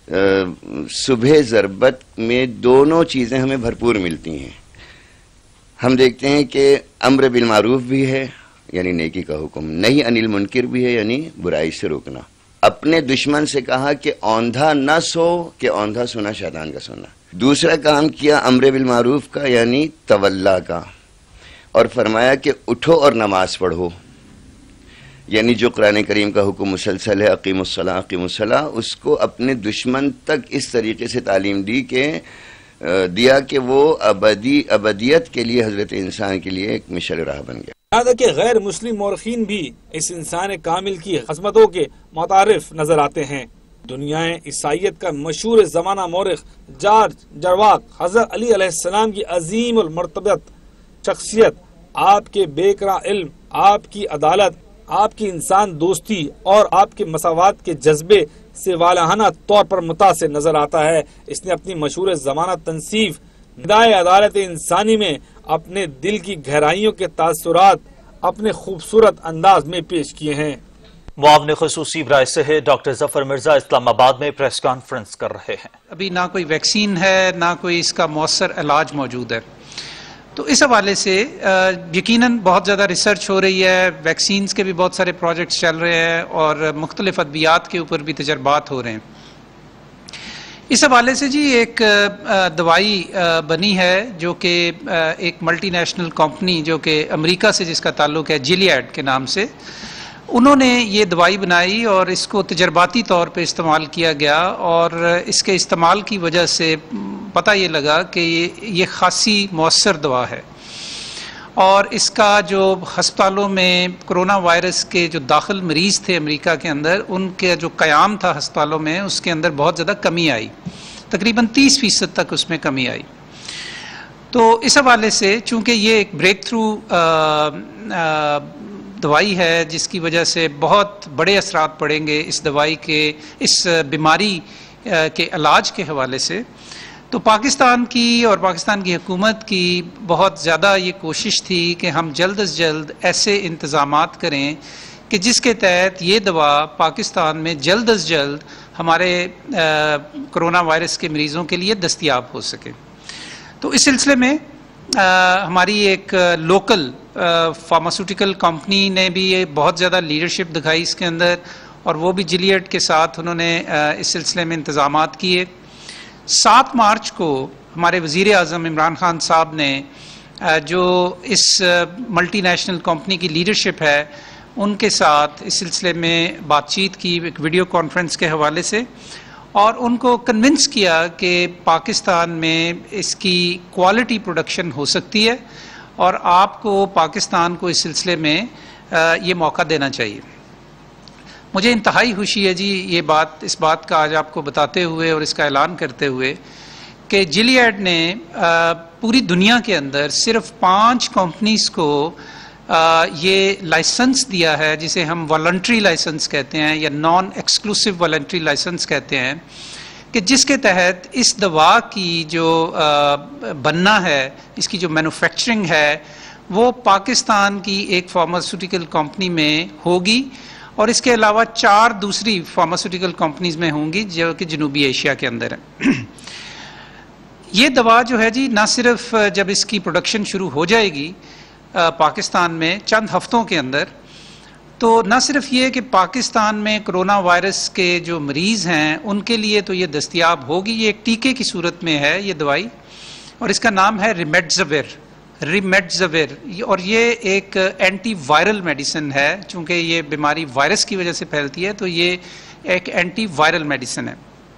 صبح ضربت میں دونوں چیزیں ہمیں بھرپور ملتی ہیں. ہم دیکھتے ہیں کہ امر بالمعروف بھی ہے یعنی نیکی کا حکم، نہی عن المنکر بھی ہے یعنی برائی سے روکنا. اپنے دشمن سے کہا کہ اوندھا نہ سو کہ اوندھا سونا شیطان کا سونا. دوسرا کام کیا امر بالمعروف کا یعنی تولا کا، اور فرمایا کہ اٹھو اور نماز پڑھو، یعنی جو قرآن کریم کا حکم مسلسل ہے اقیم الصلاۃ اقیم الصلاۃ، اس کو اپنے دشمن تک اس طریقے سے تعلیم دیا کہ وہ ابدیت کے لیے حضرت انسان کے لیے ایک مشعل راہ بن گیا. لہٰذا کہ غیر مسلم مورخین بھی اس انسان کامل کی عظمتوں کے متعارف نظر آتے ہیں. دنیا عیسائیت کا مشہور زمانہ مورخ جارج جرواق حضرت علی علیہ السلام کی عظیم المرتبت شخصیت، آپ کے بے کرا علم، آپ کی عدالت، آپ کی انسان دوستی اور آپ کے مساوات کے جذبے سے والہانہ طور پر متاثر نظر آتا ہے. اس نے اپنی مشہور زمانہ تنصیف ندائے عدالت انسانی میں اپنے دل کی گہرائیوں کے تاثرات اپنے خوبصورت انداز میں پیش کیے ہیں. معاون خصوصی برائے صحت ڈاکٹر ظفر مرزا اسلام آباد میں پریس کانفرنس کر رہے ہیں. ابھی نہ کوئی ویکسین ہے نہ کوئی اس کا مؤثر علاج موجود ہے، تو اس حوالے سے یقیناً بہت زیادہ ریسرچ ہو رہی ہے، ویکسینز کے بھی بہت سارے پروجیکٹس چل رہے ہیں اور مختلف ادویات کے اوپر بھی تجربات ہو رہے ہیں. اس حوالے سے جی ایک دوائی بنی ہے جو کہ ایک ملٹی نیشنل کمپنی جو کہ امریکہ سے جس کا تعلق ہے جیلیاڈ کے نام سے، انہوں نے یہ دوائی بنائی اور اس کو تجرباتی طور پہ استعمال کیا گیا، اور اس کے استعمال کی وجہ سے پتہ یہ لگا کہ یہ خاصی مؤثر دوا ہے، اور اس کا جو ہسپتالوں میں کرونا وائرس کے جو داخل مریض تھے امریکہ کے اندر، ان کے جو قیام تھا ہسپتالوں میں اس کے اندر بہت زیادہ کمی آئی، تقریباً 30% تک اس میں کمی آئی. تو اس حوالے سے چونکہ یہ ایک بریک تھرو دوائی ہے جس کی وجہ سے بہت بڑے اثرات پڑیں گے اس دوائی کے، اس بیماری کے علاج کے حوالے سے، تو پاکستان کی اور پاکستان کی حکومت کی بہت زیادہ یہ کوشش تھی کہ ہم جلد از جلد ایسے انتظامات کریں کہ جس کے تحت یہ دوا پاکستان میں جلد از جلد ہمارے کرونا وائرس کے مریضوں کے لیے دستیاب ہو سکے. تو اس سلسلے میں ہماری ایک لوکل فارماسیوٹیکل کمپنی نے بھی بہت زیادہ لیڈرشپ دکھائی اس کے اندر، اور وہ بھی جیلیاڈ کے ساتھ انہوں نے اس سلسلے میں انتظامات کیے. 7 مارچ کو ہمارے وزیر اعظم عمران خان صاحب نے جو اس ملٹی نیشنل کمپنی کی لیڈرشپ ہے ان کے ساتھ اس سلسلے میں بات چیت کی ایک ویڈیو کانفرنس کے حوالے سے، اور ان کو کنونس کیا کہ پاکستان میں اس کی کوالٹی پروڈکشن ہو سکتی ہے اور آپ کو پاکستان کو اس سلسلے میں یہ موقع دینا چاہیے. مجھے انتہائی خوشی ہے جی اس بات کا آج آپ کو بتاتے ہوئے اور اس کا اعلان کرتے ہوئے کہ جیلیاڈ نے پوری دنیا کے اندر صرف 5 کمپنیز کو یہ لائسنس دیا ہے جسے ہم والنٹری لائسنس کہتے ہیں یا نان ایکسکلوسیو والنٹری لائسنس کہتے ہیں، کہ جس کے تحت اس دوا کی جو بننا ہے، اس کی جو مینوفیکچرنگ ہے وہ پاکستان کی ایک فارماسیوٹیکل کمپنی میں ہوگی، اور اس کے علاوہ 4 دوسری فارماسیوٹیکل کمپنیز میں ہوں گی جو کہ جنوبی ایشیا کے اندر ہیں. یہ دوا جو ہے جی نہ صرف جب اس کی پروڈکشن شروع ہو جائے گی پاکستان میں چند ہفتوں کے اندر، تو نہ صرف یہ کہ پاکستان میں کرونا وائرس کے جو مریض ہیں ان کے لیے تو یہ دستیاب ہوگی، یہ ایک ٹیکے کی صورت میں ہے یہ دوائی، اور اس کا نام ہے ریمڈیزویر، اور یہ ایک اینٹی وائرل میڈیسن ہے. چونکہ یہ بیماری وائرس کی وجہ سے پھیلتی ہے تو یہ ایک اینٹی وائرل میڈیسن ہے.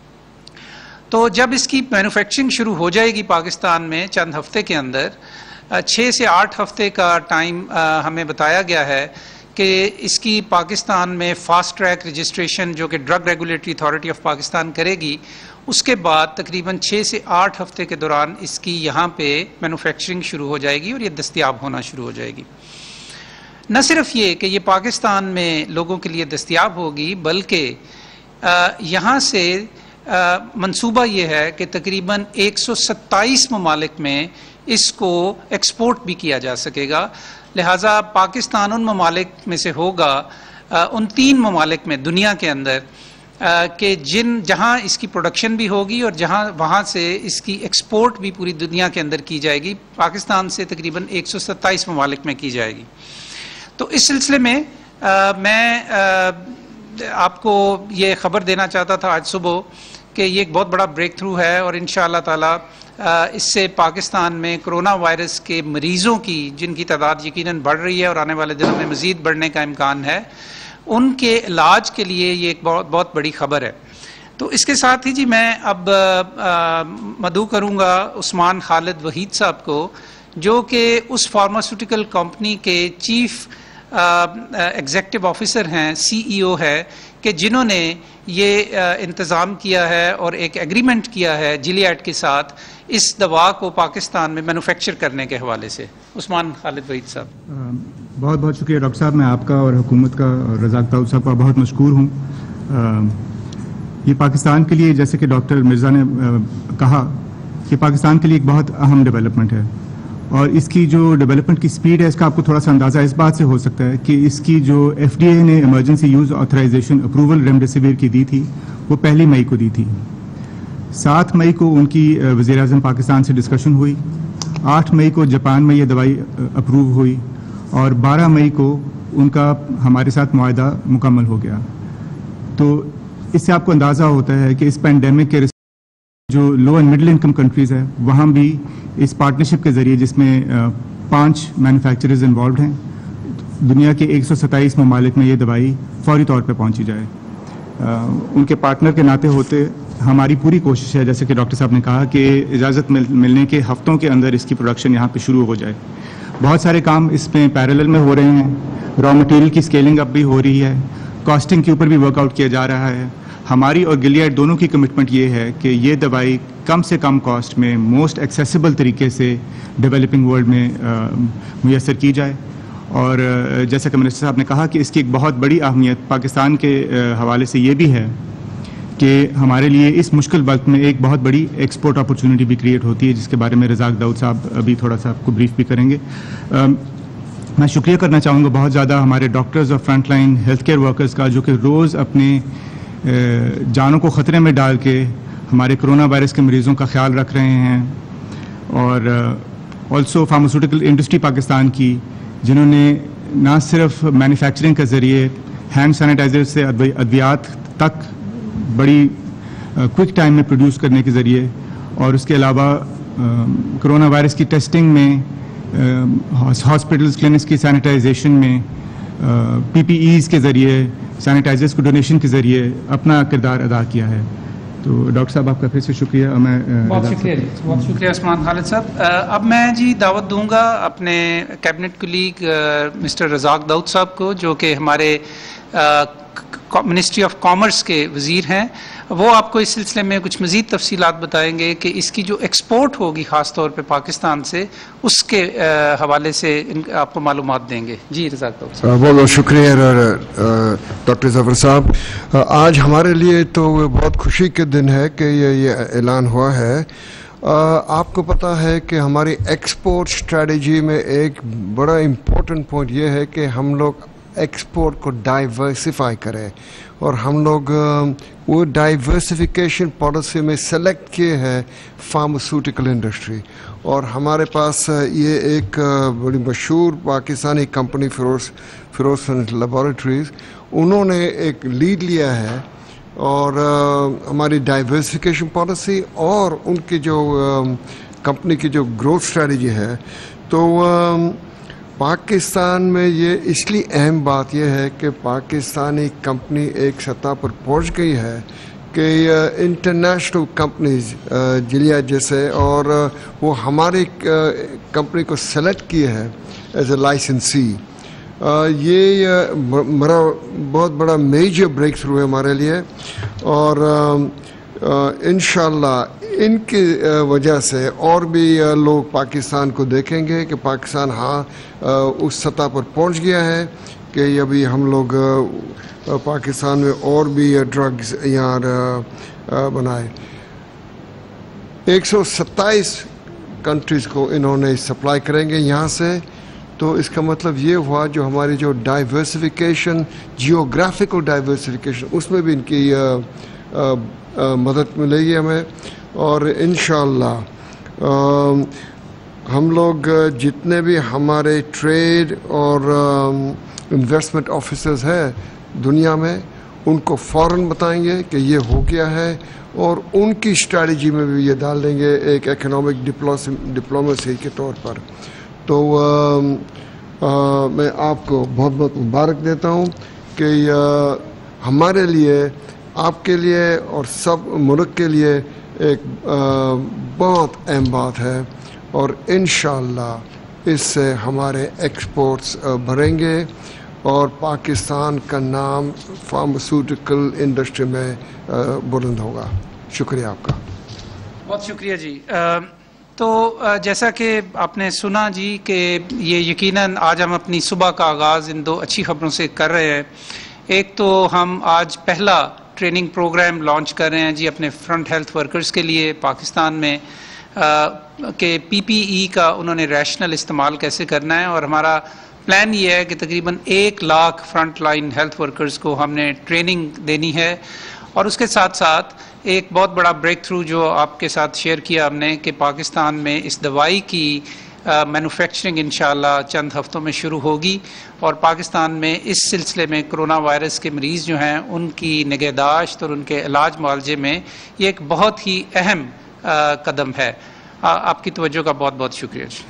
تو جب اس کی مینوفیکچرنگ شروع ہو جائے گی پاکستان میں چند ہفتے کے اندر، 6 سے 8 ہفتے کا ٹائم ہمیں بتایا گیا ہے کہ اس کی پاکستان میں فاسٹ ٹریک رجسٹریشن جو کہ drug regulatory authority of Pakistan کرے گی، اس کے بعد تقریباً 6 سے 8 ہفتے کے دوران اس کی یہاں پہ مینوفیکچرنگ شروع ہو جائے گی اور یہ دستیاب ہونا شروع ہو جائے گی. نہ صرف یہ کہ یہ پاکستان میں لوگوں کے لیے دستیاب ہوگی، بلکہ یہاں سے منصوبہ یہ ہے کہ تقریباً 127 ممالک میں اس کو ایکسپورٹ بھی کیا جا سکے گا. لہٰذا پاکستان ان ممالک میں سے ہوگا، ان 3 ممالک میں دنیا کے اندر کہ جہاں اس کی پروڈکشن بھی ہوگی اور وہاں سے اس کی ایکسپورٹ بھی پوری دنیا کے اندر کی جائے گی، پاکستان سے تقریباً 127 ممالک میں کی جائے گی۔ تو اس سلسلے میں میں آپ کو یہ خبر دینا چاہتا تھا آج صبح کہ یہ ایک بہت بڑا بریک تھرو ہے، اور انشاءاللہ تعالی اس سے پاکستان میں کرونا وائرس کے مریضوں کی، جن کی تعداد یقیناً بڑھ رہی ہے اور آنے والے دنوں میں مزید بڑھنے کا امکان ہے، ان کے علاج کے لیے یہ ایک بہت بڑی خبر ہے۔ تو اس کے ساتھ ہی جی میں اب مدعو کروں گا عثمان خالد وحید صاحب کو، جو کہ اس فارماسیوٹیکل کمپنی کے چیف ایگزیکٹو آفیسر ہیں، CEO ہے، کہ جنہوں نے یہ انتظام کیا ہے اور ایک ایگریمنٹ کیا ہے جیلیاڈ کے ساتھ اس دوا کو پاکستان میں مینوفیکچر کرنے کے حوالے سے۔ عثمان خالد وحید صاحب۔ بہت بہت شکریہ ڈاکٹر صاحب، میں آپ کا اور حکومت کا اور رزاق داؤد صاحب کا بہت مشکور ہوں۔ یہ پاکستان کے لیے، جیسے کہ ڈاکٹر مرزا نے کہا، کہ پاکستان کے لیے ایک بہت اہم ڈیولپمنٹ ہے، اور اس کی جو ڈیولپمنٹ کی سپیڈ ہے اس کا آپ کو تھوڑا سا اندازہ اس بات سے ہو سکتا ہے کہ اس کی جو FDA نے emergency use authorisation approval remdesivir کی دی تھی وہ 1 مئی کو دی تھی۔ 7 مئی کو ان کی وزیر اعظم پاکستان سے ڈسکشن ہوئی، 8 مئی کو جاپان میں یہ دوائی اپروو ہوئی، اور 12 مئی کو ان کا ہمارے ساتھ معاہدہ مکمل ہو گیا۔ تو اس سے آپ کو اندازہ ہوتا ہے کہ اس پینڈیمک کے جو low and middle income countries ہے وہاں بھی اس پارٹنرشپ کے ذریعے، جس میں 5 مینوفیکچررز انوالوڈ ہیں، دنیا کے 127 ممالک میں یہ دوائی فوری طور پہ پہنچی جائے۔ ان کے پارٹنر کے ناطے ہوتے ہماری پوری کوشش ہے، جیسے کہ ڈاکٹر صاحب نے کہا، کہ اجازت ملنے کے ہفتوں کے اندر اس کی پروڈکشن یہاں پہ شروع ہو جائے۔ بہت سارے کام اس میں پیرالل میں ہو رہے ہیں، را مٹیریل کی اسکیلنگ اپ بھی ہو رہی ہے، کاسٹنگ کے اوپر بھی ورک آؤٹ کیا جا رہا ہے۔ ہماری اور گلیاڈ دونوں کی کمٹمنٹ یہ ہے کہ یہ دوائی کم سے کم کاسٹ میں موسٹ ایکسیسیبل طریقے سے ڈیولپنگ ورلڈ میں میسر کی جائے۔ اور جیسا کہ منسٹر صاحب نے کہا کہ اس کی ایک بہت بڑی اہمیت پاکستان کے حوالے سے یہ بھی ہے کہ ہمارے لیے اس مشکل وقت میں ایک بہت بڑی ایکسپورٹ اپرچونٹی بھی کریٹ ہوتی ہے، جس کے بارے میں رزاق داؤد صاحب ابھی تھوڑا سا آپ کو بریف بھی کریں گے۔ میں شکریہ کرنا چاہوں گا بہت زیادہ ہمارے ڈاکٹرز اور front line health care workers کا، جو کہ روز اپنے جانوں کو خطرے میں ڈال کے ہمارے کرونا وائرس کے مریضوں کا خیال رکھ رہے ہیں، اور آلسو فارماسیوٹیکل انڈسٹری پاکستان کی، جنہوں نے نہ صرف مینوفیکچرنگ کے ذریعے ہینڈ سینیٹائزر سے ادویات تک بڑی کوئک ٹائم میں پروڈیوس کرنے کے ذریعے، اور اس کے علاوہ کرونا وائرس کی ٹیسٹنگ میں، ہاسپٹلز کلینکس کی سینیٹائزیشن میں، PPEs کے ذریعے، سینیٹائزرز کو ڈونیشن کے ذریعے اپنا کردار ادا کیا ہے۔ تو ڈاکٹر صاحب آپ کا پھر سے شکریہ۔ میں بہت شکریہ عثمان خالد صاحب۔ اب میں جی دعوت دوں گا اپنے cabinet colleague mister Razak Dawood صاحب کو، جو کہ ہمارے منسٹری آف کامرس کے وزیر ہیں۔ وہ آپ کو اس سلسلے میں کچھ مزید تفصیلات بتائیں گے کہ اس کی جو ایکسپورٹ ہوگی خاص طور پہ پاکستان سے، اس کے حوالے سے آپ کو معلومات دیں گے۔ جی رزاق داؤد صاحب۔ بہت بہت شکریہ ڈاکٹر ظفر صاحب۔ آج ہمارے لیے تو بہت خوشی کے دن ہے کہ یہ اعلان ہوا ہے۔ آپ کو پتہ ہے کہ ہماری ایکسپورٹ اسٹریٹجی میں ایک بڑا امپورٹنٹ پوائنٹ یہ ہے کہ ہم لوگ ایکسپورٹ کو ڈائیورسیفائی کریں، اور ہم لوگ وہ ڈائیورسیفیکیشن پالیسی میں سلیکٹ کیے ہیں فارماسیوٹیکل انڈسٹری، اور ہمارے پاس یہ ایک بڑی مشہور پاکستانی کمپنی فیروز لیبارٹریز، انہوں نے ایک لیڈ لیا ہے، اور ہماری ڈائیورسیفیکیشن پالیسی اور ان کی جو کمپنی کی جو گروتھ اسٹریٹجی ہے، تو پاکستان میں یہ اس لیے اہم بات یہ ہے کہ پاکستانی کمپنی ایک سطح پر پہنچ گئی ہے کہ انٹرنیشنل کمپنیز جیلیاڈ جیسے، اور وہ ہماری کمپنی کو سلیکٹ کیے ہے ایز اے لائسنسی۔ یہ بہت بڑا میجر بریک تھرو ہے ہمارے لیے، اور انشاءاللہ ان کی وجہ سے اور بھی لوگ پاکستان کو دیکھیں گے کہ پاکستان اس سطح پر پہنچ گیا ہے کہ ابھی ہم لوگ پاکستان میں اور بھی ڈرگز یہاں بنائے۔ 127 کنٹریز کو انہوں نے سپلائی کریں گے یہاں سے، تو اس کا مطلب یہ ہوا جو ہماری جو ڈائیورسفیکیشن جیوگرافیکل ڈائیورسفیکیشن اس میں بھی ان کی مدد ملے گی ہمیں. اور انشاءاللہ ہم لوگ جتنے بھی ہمارے ٹریڈ اور انویسٹمنٹ آفیسرز ہیں دنیا میں ان کو فوراً بتائیں گے کہ یہ ہو گیا ہے اور ان کی اسٹریٹجی میں بھی یہ ڈال دیں گے ایک اکنامک ڈپلومیسی کے طور پر. تو میں آپ کو بہت بہت مبارک دیتا ہوں کہ ہمارے لیے آپ کے لیے اور سب ملک کے لیے ایک بہت اہم بات ہے اور انشاءاللہ اس سے ہمارے ایکسپورٹس بڑھیں گے اور پاکستان کا نام فارماسیوٹیکل انڈسٹری میں بلند ہوگا. شکریہ آپ کا. بہت شکریہ جی. تو جیسا کہ آپ نے سنا جی کہ یہ یقیناً آج ہم اپنی صبح کا آغاز ان 2 اچھی خبروں سے کر رہے ہیں. ایک تو ہم آج پہلا ٹریننگ پروگرام لانچ کر رہے ہیں جی اپنے فرنٹ ہیلتھ ورکرز کے لیے پاکستان میں کہ پی پی ای کا انہوں نے ریشنل استعمال کیسے کرنا ہے. اور ہمارا پلان یہ ہے کہ تقریباً 1 lakh front line health workers کو ہم نے ٹریننگ دینی ہے. اور اس کے ساتھ ساتھ ایک بہت بڑا بریک تھرو جو آپ کے ساتھ شیئر کیا ہم نے کہ پاکستان میں اس دوائی کی مینوفیکچرنگ انشاءاللہ چند ہفتوں میں شروع ہوگی اور پاکستان میں اس سلسلے میں کرونا وائرس کے مریض جو ہیں ان کی نگہداشت اور ان کے علاج معالجے میں یہ ایک بہت ہی اہم قدم ہے. آپ کی توجہ کا بہت بہت شکریہ جی.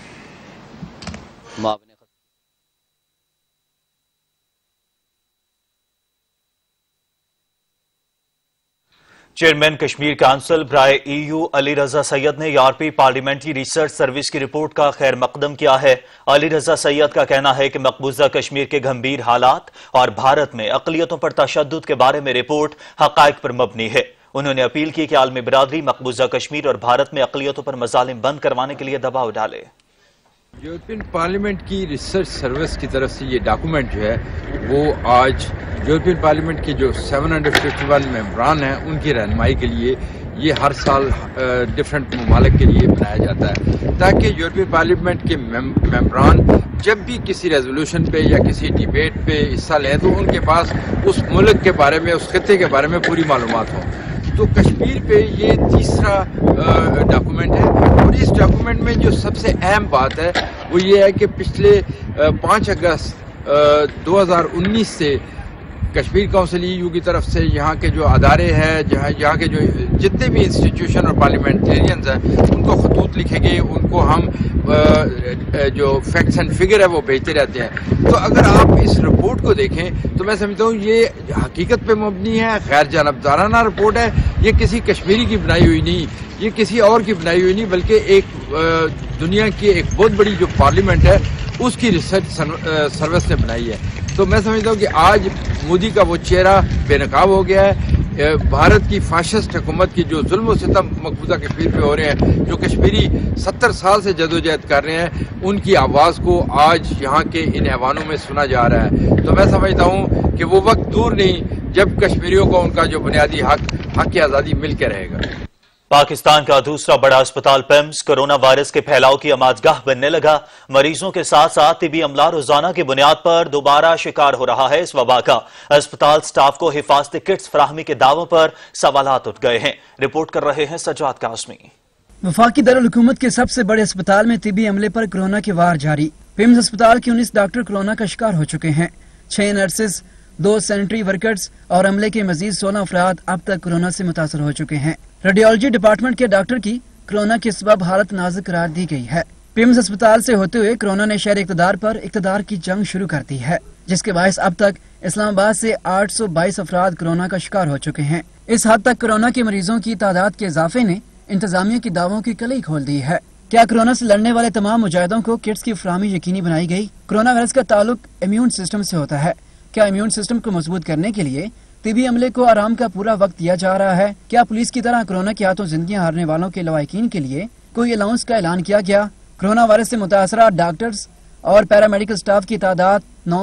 چیئرمین کشمیر کونسل برائے ای یو علی رضا سید نے یورپی پارلیمنٹری ریسرچ سروس کی رپورٹ کا خیر مقدم کیا ہے. علی رضا سید کا کہنا ہے کہ مقبوضہ کشمیر کے گھمبیر حالات اور بھارت میں اقلیتوں پر تشدد کے بارے میں رپورٹ حقائق پر مبنی ہے. انہوں نے اپیل کی کہ عالمی برادری مقبوضہ کشمیر اور بھارت میں اقلیتوں پر مظالم بند کروانے کے لیے دباؤ ڈالے. یورپین پارلیمنٹ کی ریسرچ سروس کی طرف سے یہ ڈاکومنٹ جو ہے وہ آج یورپین پارلیمنٹ کے جو 751 ممبران ہیں ان کی رہنمائی کے لیے یہ ہر سال ڈفرینٹ ممالک کے لیے بنایا جاتا ہے تاکہ یورپین پارلیمنٹ کے ممبران جب بھی کسی ریزولوشن پہ یا کسی ڈیبیٹ پہ حصہ لیں تو ان کے پاس اس ملک کے بارے میں اس خطے کے بارے میں پوری معلومات ہوں. تو کشمیر پہ یہ تیسرا ڈاکومنٹ ہے اور اس ڈاکومنٹ میں جو سب سے اہم بات ہے وہ یہ ہے کہ پچھلے 5 اگست 2019 سے کشمیر کونسل ای یو کی طرف سے یہاں کے جو ادارے ہیں یہاں کے جو جتنے بھی انسٹیٹیوشن اور پارلیمنٹیرینز ہیں ان کو خطوط لکھیں گے, ان کو ہم جو فیکٹس اینڈ فگر ہے وہ بھیجتے رہتے ہیں. تو اگر آپ اس رپورٹ کو دیکھیں تو میں سمجھتا ہوں یہ حقیقت پہ مبنی ہے, غیر جانبدارانہ رپورٹ ہے. یہ کسی کشمیری کی بنائی ہوئی نہیں, یہ کسی اور کی بنائی ہوئی نہیں, بلکہ ایک دنیا کی ایک بہت بڑی جو پارلیمنٹ ہے اس کی ریسرچ سروس نے بنائی ہے. تو میں سمجھتا ہوں کہ آج مودی کا وہ چہرہ بے نقاب ہو گیا ہے. بھارت کی فاشسٹ حکومت کی جو ظلم و ستم مقبوضہ کشمیر پہ ہو رہے ہیں, جو کشمیری 70 سال سے جدوجہد کر رہے ہیں, ان کی آواز کو آج یہاں کے ان ایوانوں میں سنا جا رہا ہے. تو میں سمجھتا ہوں کہ وہ وقت دور نہیں جب کشمیریوں کو ان کا جو بنیادی حق کی آزادی مل کے رہے گا. پاکستان کا دوسرا بڑا اسپتال پیمز کورونا وائرس کے پھیلاؤ کی آماجگاہ بننے لگا. مریضوں کے ساتھ ساتھ طبی عملہ روزانہ کی بنیاد پر دوبارہ شکار ہو رہا ہے اس وبا کا. اسپتال سٹاف کو حفاظتی کٹس فراہمی کے دعووں پر سوالات اٹھ گئے ہیں. رپورٹ کر رہے ہیں سجاد قاسمی. وفاقی دارالحکومت کے سب سے بڑے اسپتال میں طبی عملے پر کورونا کی وار جاری. پیمز اسپتال کے 19 ڈاکٹر کورونا کا شکار ہو چکے ہیں. 6 نرسز, 2 سینیٹری ورکرز اور عملے کے مزید 16 افراد اب تک کورونا سے متاثر ہو چکے ہیں. ریڈیولوجی ڈپارٹمنٹ کے ڈاکٹر کی کورونا کے سبب حالت نازک قرار دی گئی ہے. پیمز اسپتال سے ہوتے ہوئے کورونا نے شہر اقتدار پر اقتدار کی جنگ شروع کر دی ہے, جس کے باعث اب تک اسلام آباد سے 822 افراد کورونا کا شکار ہو چکے ہیں. اس حد تک کورونا کے مریضوں کی تعداد کے اضافے نے انتظامیہ کی دعووں کی کلئی کھول دی ہے. کیا کورونا سے لڑنے والے تمام مجاہدوں کو کٹس کی فراہمی یقینی بنائی گئی؟ کورونا وائرس کا تعلق امیون سسٹم سے ہوتا ہے. کیا امیون سسٹم کو مضبوط کرنے کے لیے طبی عملے کو آرام کا پورا وقت دیا جا رہا ہے؟ کیا پولیس کی طرح کورونا کے ہاتھوں زندگیاں ہارنے والوں کے لواحقین کے لیے کوئی الاؤنس کا اعلان کیا گیا؟ کورونا وائرس سے متاثرہ ڈاکٹرز اور پیرامیڈیکل سٹاف کی تعداد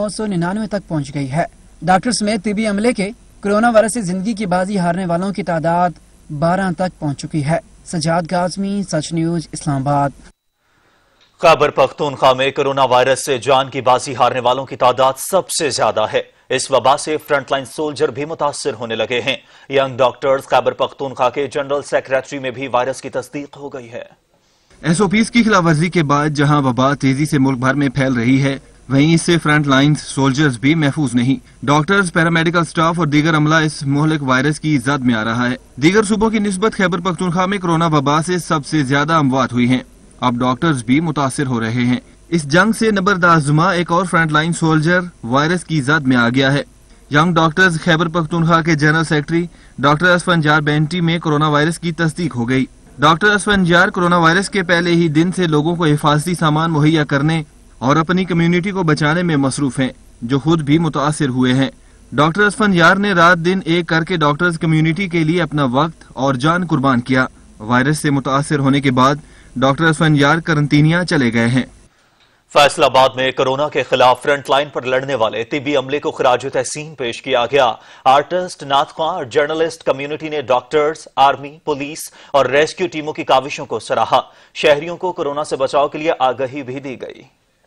999 تک پہنچ گئی ہے. ڈاکٹر سمیت طبی عملے کے کورونا وائرس سے زندگی کی بازی ہارنے والوں کی تعداد 12 تک پہنچ چکی ہے. Sajjad Qasmi, Sach news, Islamabad. خیبر پختونخوا میں کرونا وائرس سے جان کی بازی ہارنے والوں کی تعداد سب سے زیادہ ہے۔ اس وبا سے فرنٹ لائن سولجر بھی متاثر ہونے لگے ہیں۔ ینگ ڈاکٹرز خیبر پختونخوا کے جنرل سیکریٹری میں بھی وائرس کی تصدیق ہو گئی ہے۔ ایس او پیز کی خلاف ورزی کے بعد جہاں وبا تیزی سے ملک بھر میں پھیل رہی ہے، وہیں اس سے فرنٹ لائن سولجرز بھی محفوظ نہیں۔ ڈاکٹرز، پیرامیڈیکل سٹاف اور دیگر عملہ اس مہلک وائرس کی زد میں آ رہا ہے۔ دیگر صوبوں کی نسبت خیبر پختونخوا میں کرونا وبا سے سب سے زیادہ اموات ہوئی ہیں۔ اب ڈاکٹرز بھی متاثر ہو رہے ہیں۔ اس جنگ سے نبردآزما ایک اور فرنٹ لائن سولجر وائرس کی زد میں آ گیا ہے۔ ینگ ڈاکٹرز خیبر پختونخوا کے جنرل سیکرٹری ڈاکٹر اسفنجار بینٹی میں کرونا وائرس کی تصدیق ہو گئی۔ ڈاکٹر اسفنجار کرونا وائرس کے پہلے ہی دن سے لوگوں کو حفاظتی سامان مہیا کرنے اور اپنی کمیونٹی کو بچانے میں مصروف ہیں، جو خود بھی متاثر ہوئے ہیں۔ ڈاکٹر اسفنجار نے رات دن ایک کر کے ڈاکٹرز کمیونٹی کے لیے اپنا وقت اور جان قربان کیا۔ وائرس سے متاثر ہونے کے بعد ڈاکٹر اسفنجار کرنٹینیا چلے گئے ہیں۔ فیصل آباد میں کرونا کے خلاف فرنٹ لائن پر لڑنے والے طبی عملے کو خراج تحسین پیش کیا گیا۔ آرٹسٹ، نعت خواں اور جرنلسٹ کمیونٹی نے ڈاکٹرز، آرمی، پولیس اور ریسکیو ٹیموں کی کاوشوں کو سراہا۔ شہریوں کو کورونا سے بچاؤ کے لیے آگاہی بھی دی گئی۔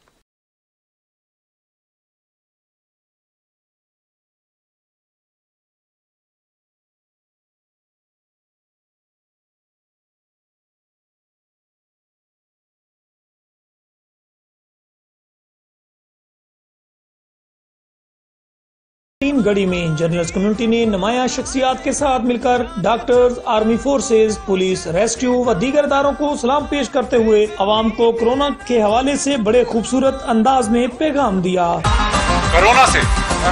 گڑی میں جرنلسٹ کمیونٹی نے نمایاں شخصیات کے ساتھ مل کر doctors, army forces, police, rescue و دیگر اداروں کو سلام پیش کرتے ہوئے عوام کو کورونا کے حوالے سے بڑے خوبصورت انداز میں پیغام دیا۔ کورونا سے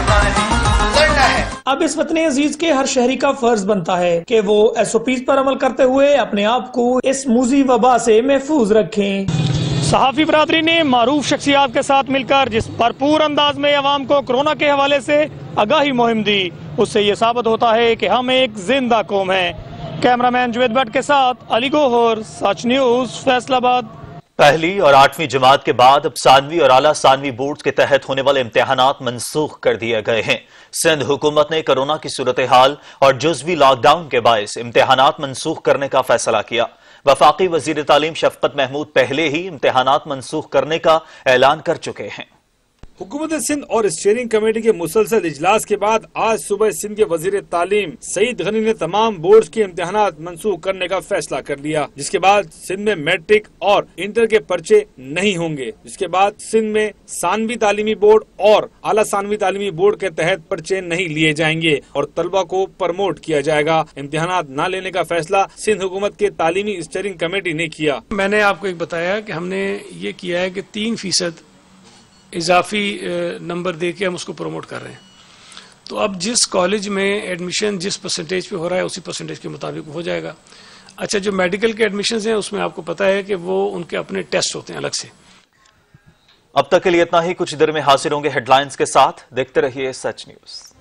لڑنا ہے۔ اب اس وطن عزیز کے ہر شہری کا فرض بنتا ہے کہ وہ ایس او پیز پر عمل کرتے ہوئے اپنے آپ کو اس موذی وبا سے محفوظ رکھیں۔ صحافی برادری نے معروف شخصیات کے ساتھ مل کر جس بھرپور انداز میں عوام کو کورونا کے حوالے سے آگاہی مہم دی، اس سے یہ ثابت ہوتا ہے کہ ہم ایک زندہ قوم ہیں۔ کیمرامین جوید بٹ کے ساتھ علی گوہر، سچ نیوز، فیصل آباد۔ پہلی اور 8ویں جماعت کے بعد اب ثانوی اور اعلیٰ ثانوی بورڈز کے تحت ہونے والے امتحانات منسوخ کر دیے گئے ہیں۔ سندھ حکومت نے کورونا کی صورتحال اور جزوی لاک ڈاؤن کے باعث امتحانات منسوخ کرنے کا فیصلہ کیا۔ وفاقی وزیر تعلیم شفقت محمود پہلے ہی امتحانات منسوخ کرنے کا اعلان کر چکے ہیں۔ حکومت سندھ اور اسٹیئرنگ کمیٹی کے مسلسل اجلاس کے بعد آج صبح سندھ کے وزیر تعلیم سعید غنی نے تمام بورڈز کے امتحانات منسوخ کرنے کا فیصلہ کر لیا، جس کے بعد سندھ میں میٹرک اور انٹر کے پرچے نہیں ہوں گے، جس کے بعد سندھ میں ثانوی تعلیمی بورڈ اور اعلیٰ ثانوی تعلیمی بورڈ کے تحت پرچے نہیں لیے جائیں گے اور طلبہ کو پرموٹ کیا جائے گا۔ امتحانات نہ لینے کا فیصلہ سندھ حکومت کے تعلیمی اسٹیئرنگ کمیٹی نے کیا۔ میں نے آپ کو ایک بتایا کہ ہم نے یہ کیا ہے کہ 3% اضافی نمبر دے کے ہم اس کو پروموٹ کر رہے ہیں، تو اب جس کالج میں ایڈمیشن جس پرسنٹیج پہ ہو رہا ہے اسی پرسنٹیج کے مطابق ہو جائے گا۔ اچھا، جو میڈیکل کے ایڈمیشنز ہیں اس میں آپ کو پتا ہے کہ وہ ان کے اپنے ٹیسٹ ہوتے ہیں الگ سے۔ اب تک کے لیے اتنا ہی، کچھ دیر میں حاصل ہوں گے ہیڈ لائنز کے ساتھ، دیکھتے رہیے سچ نیوز۔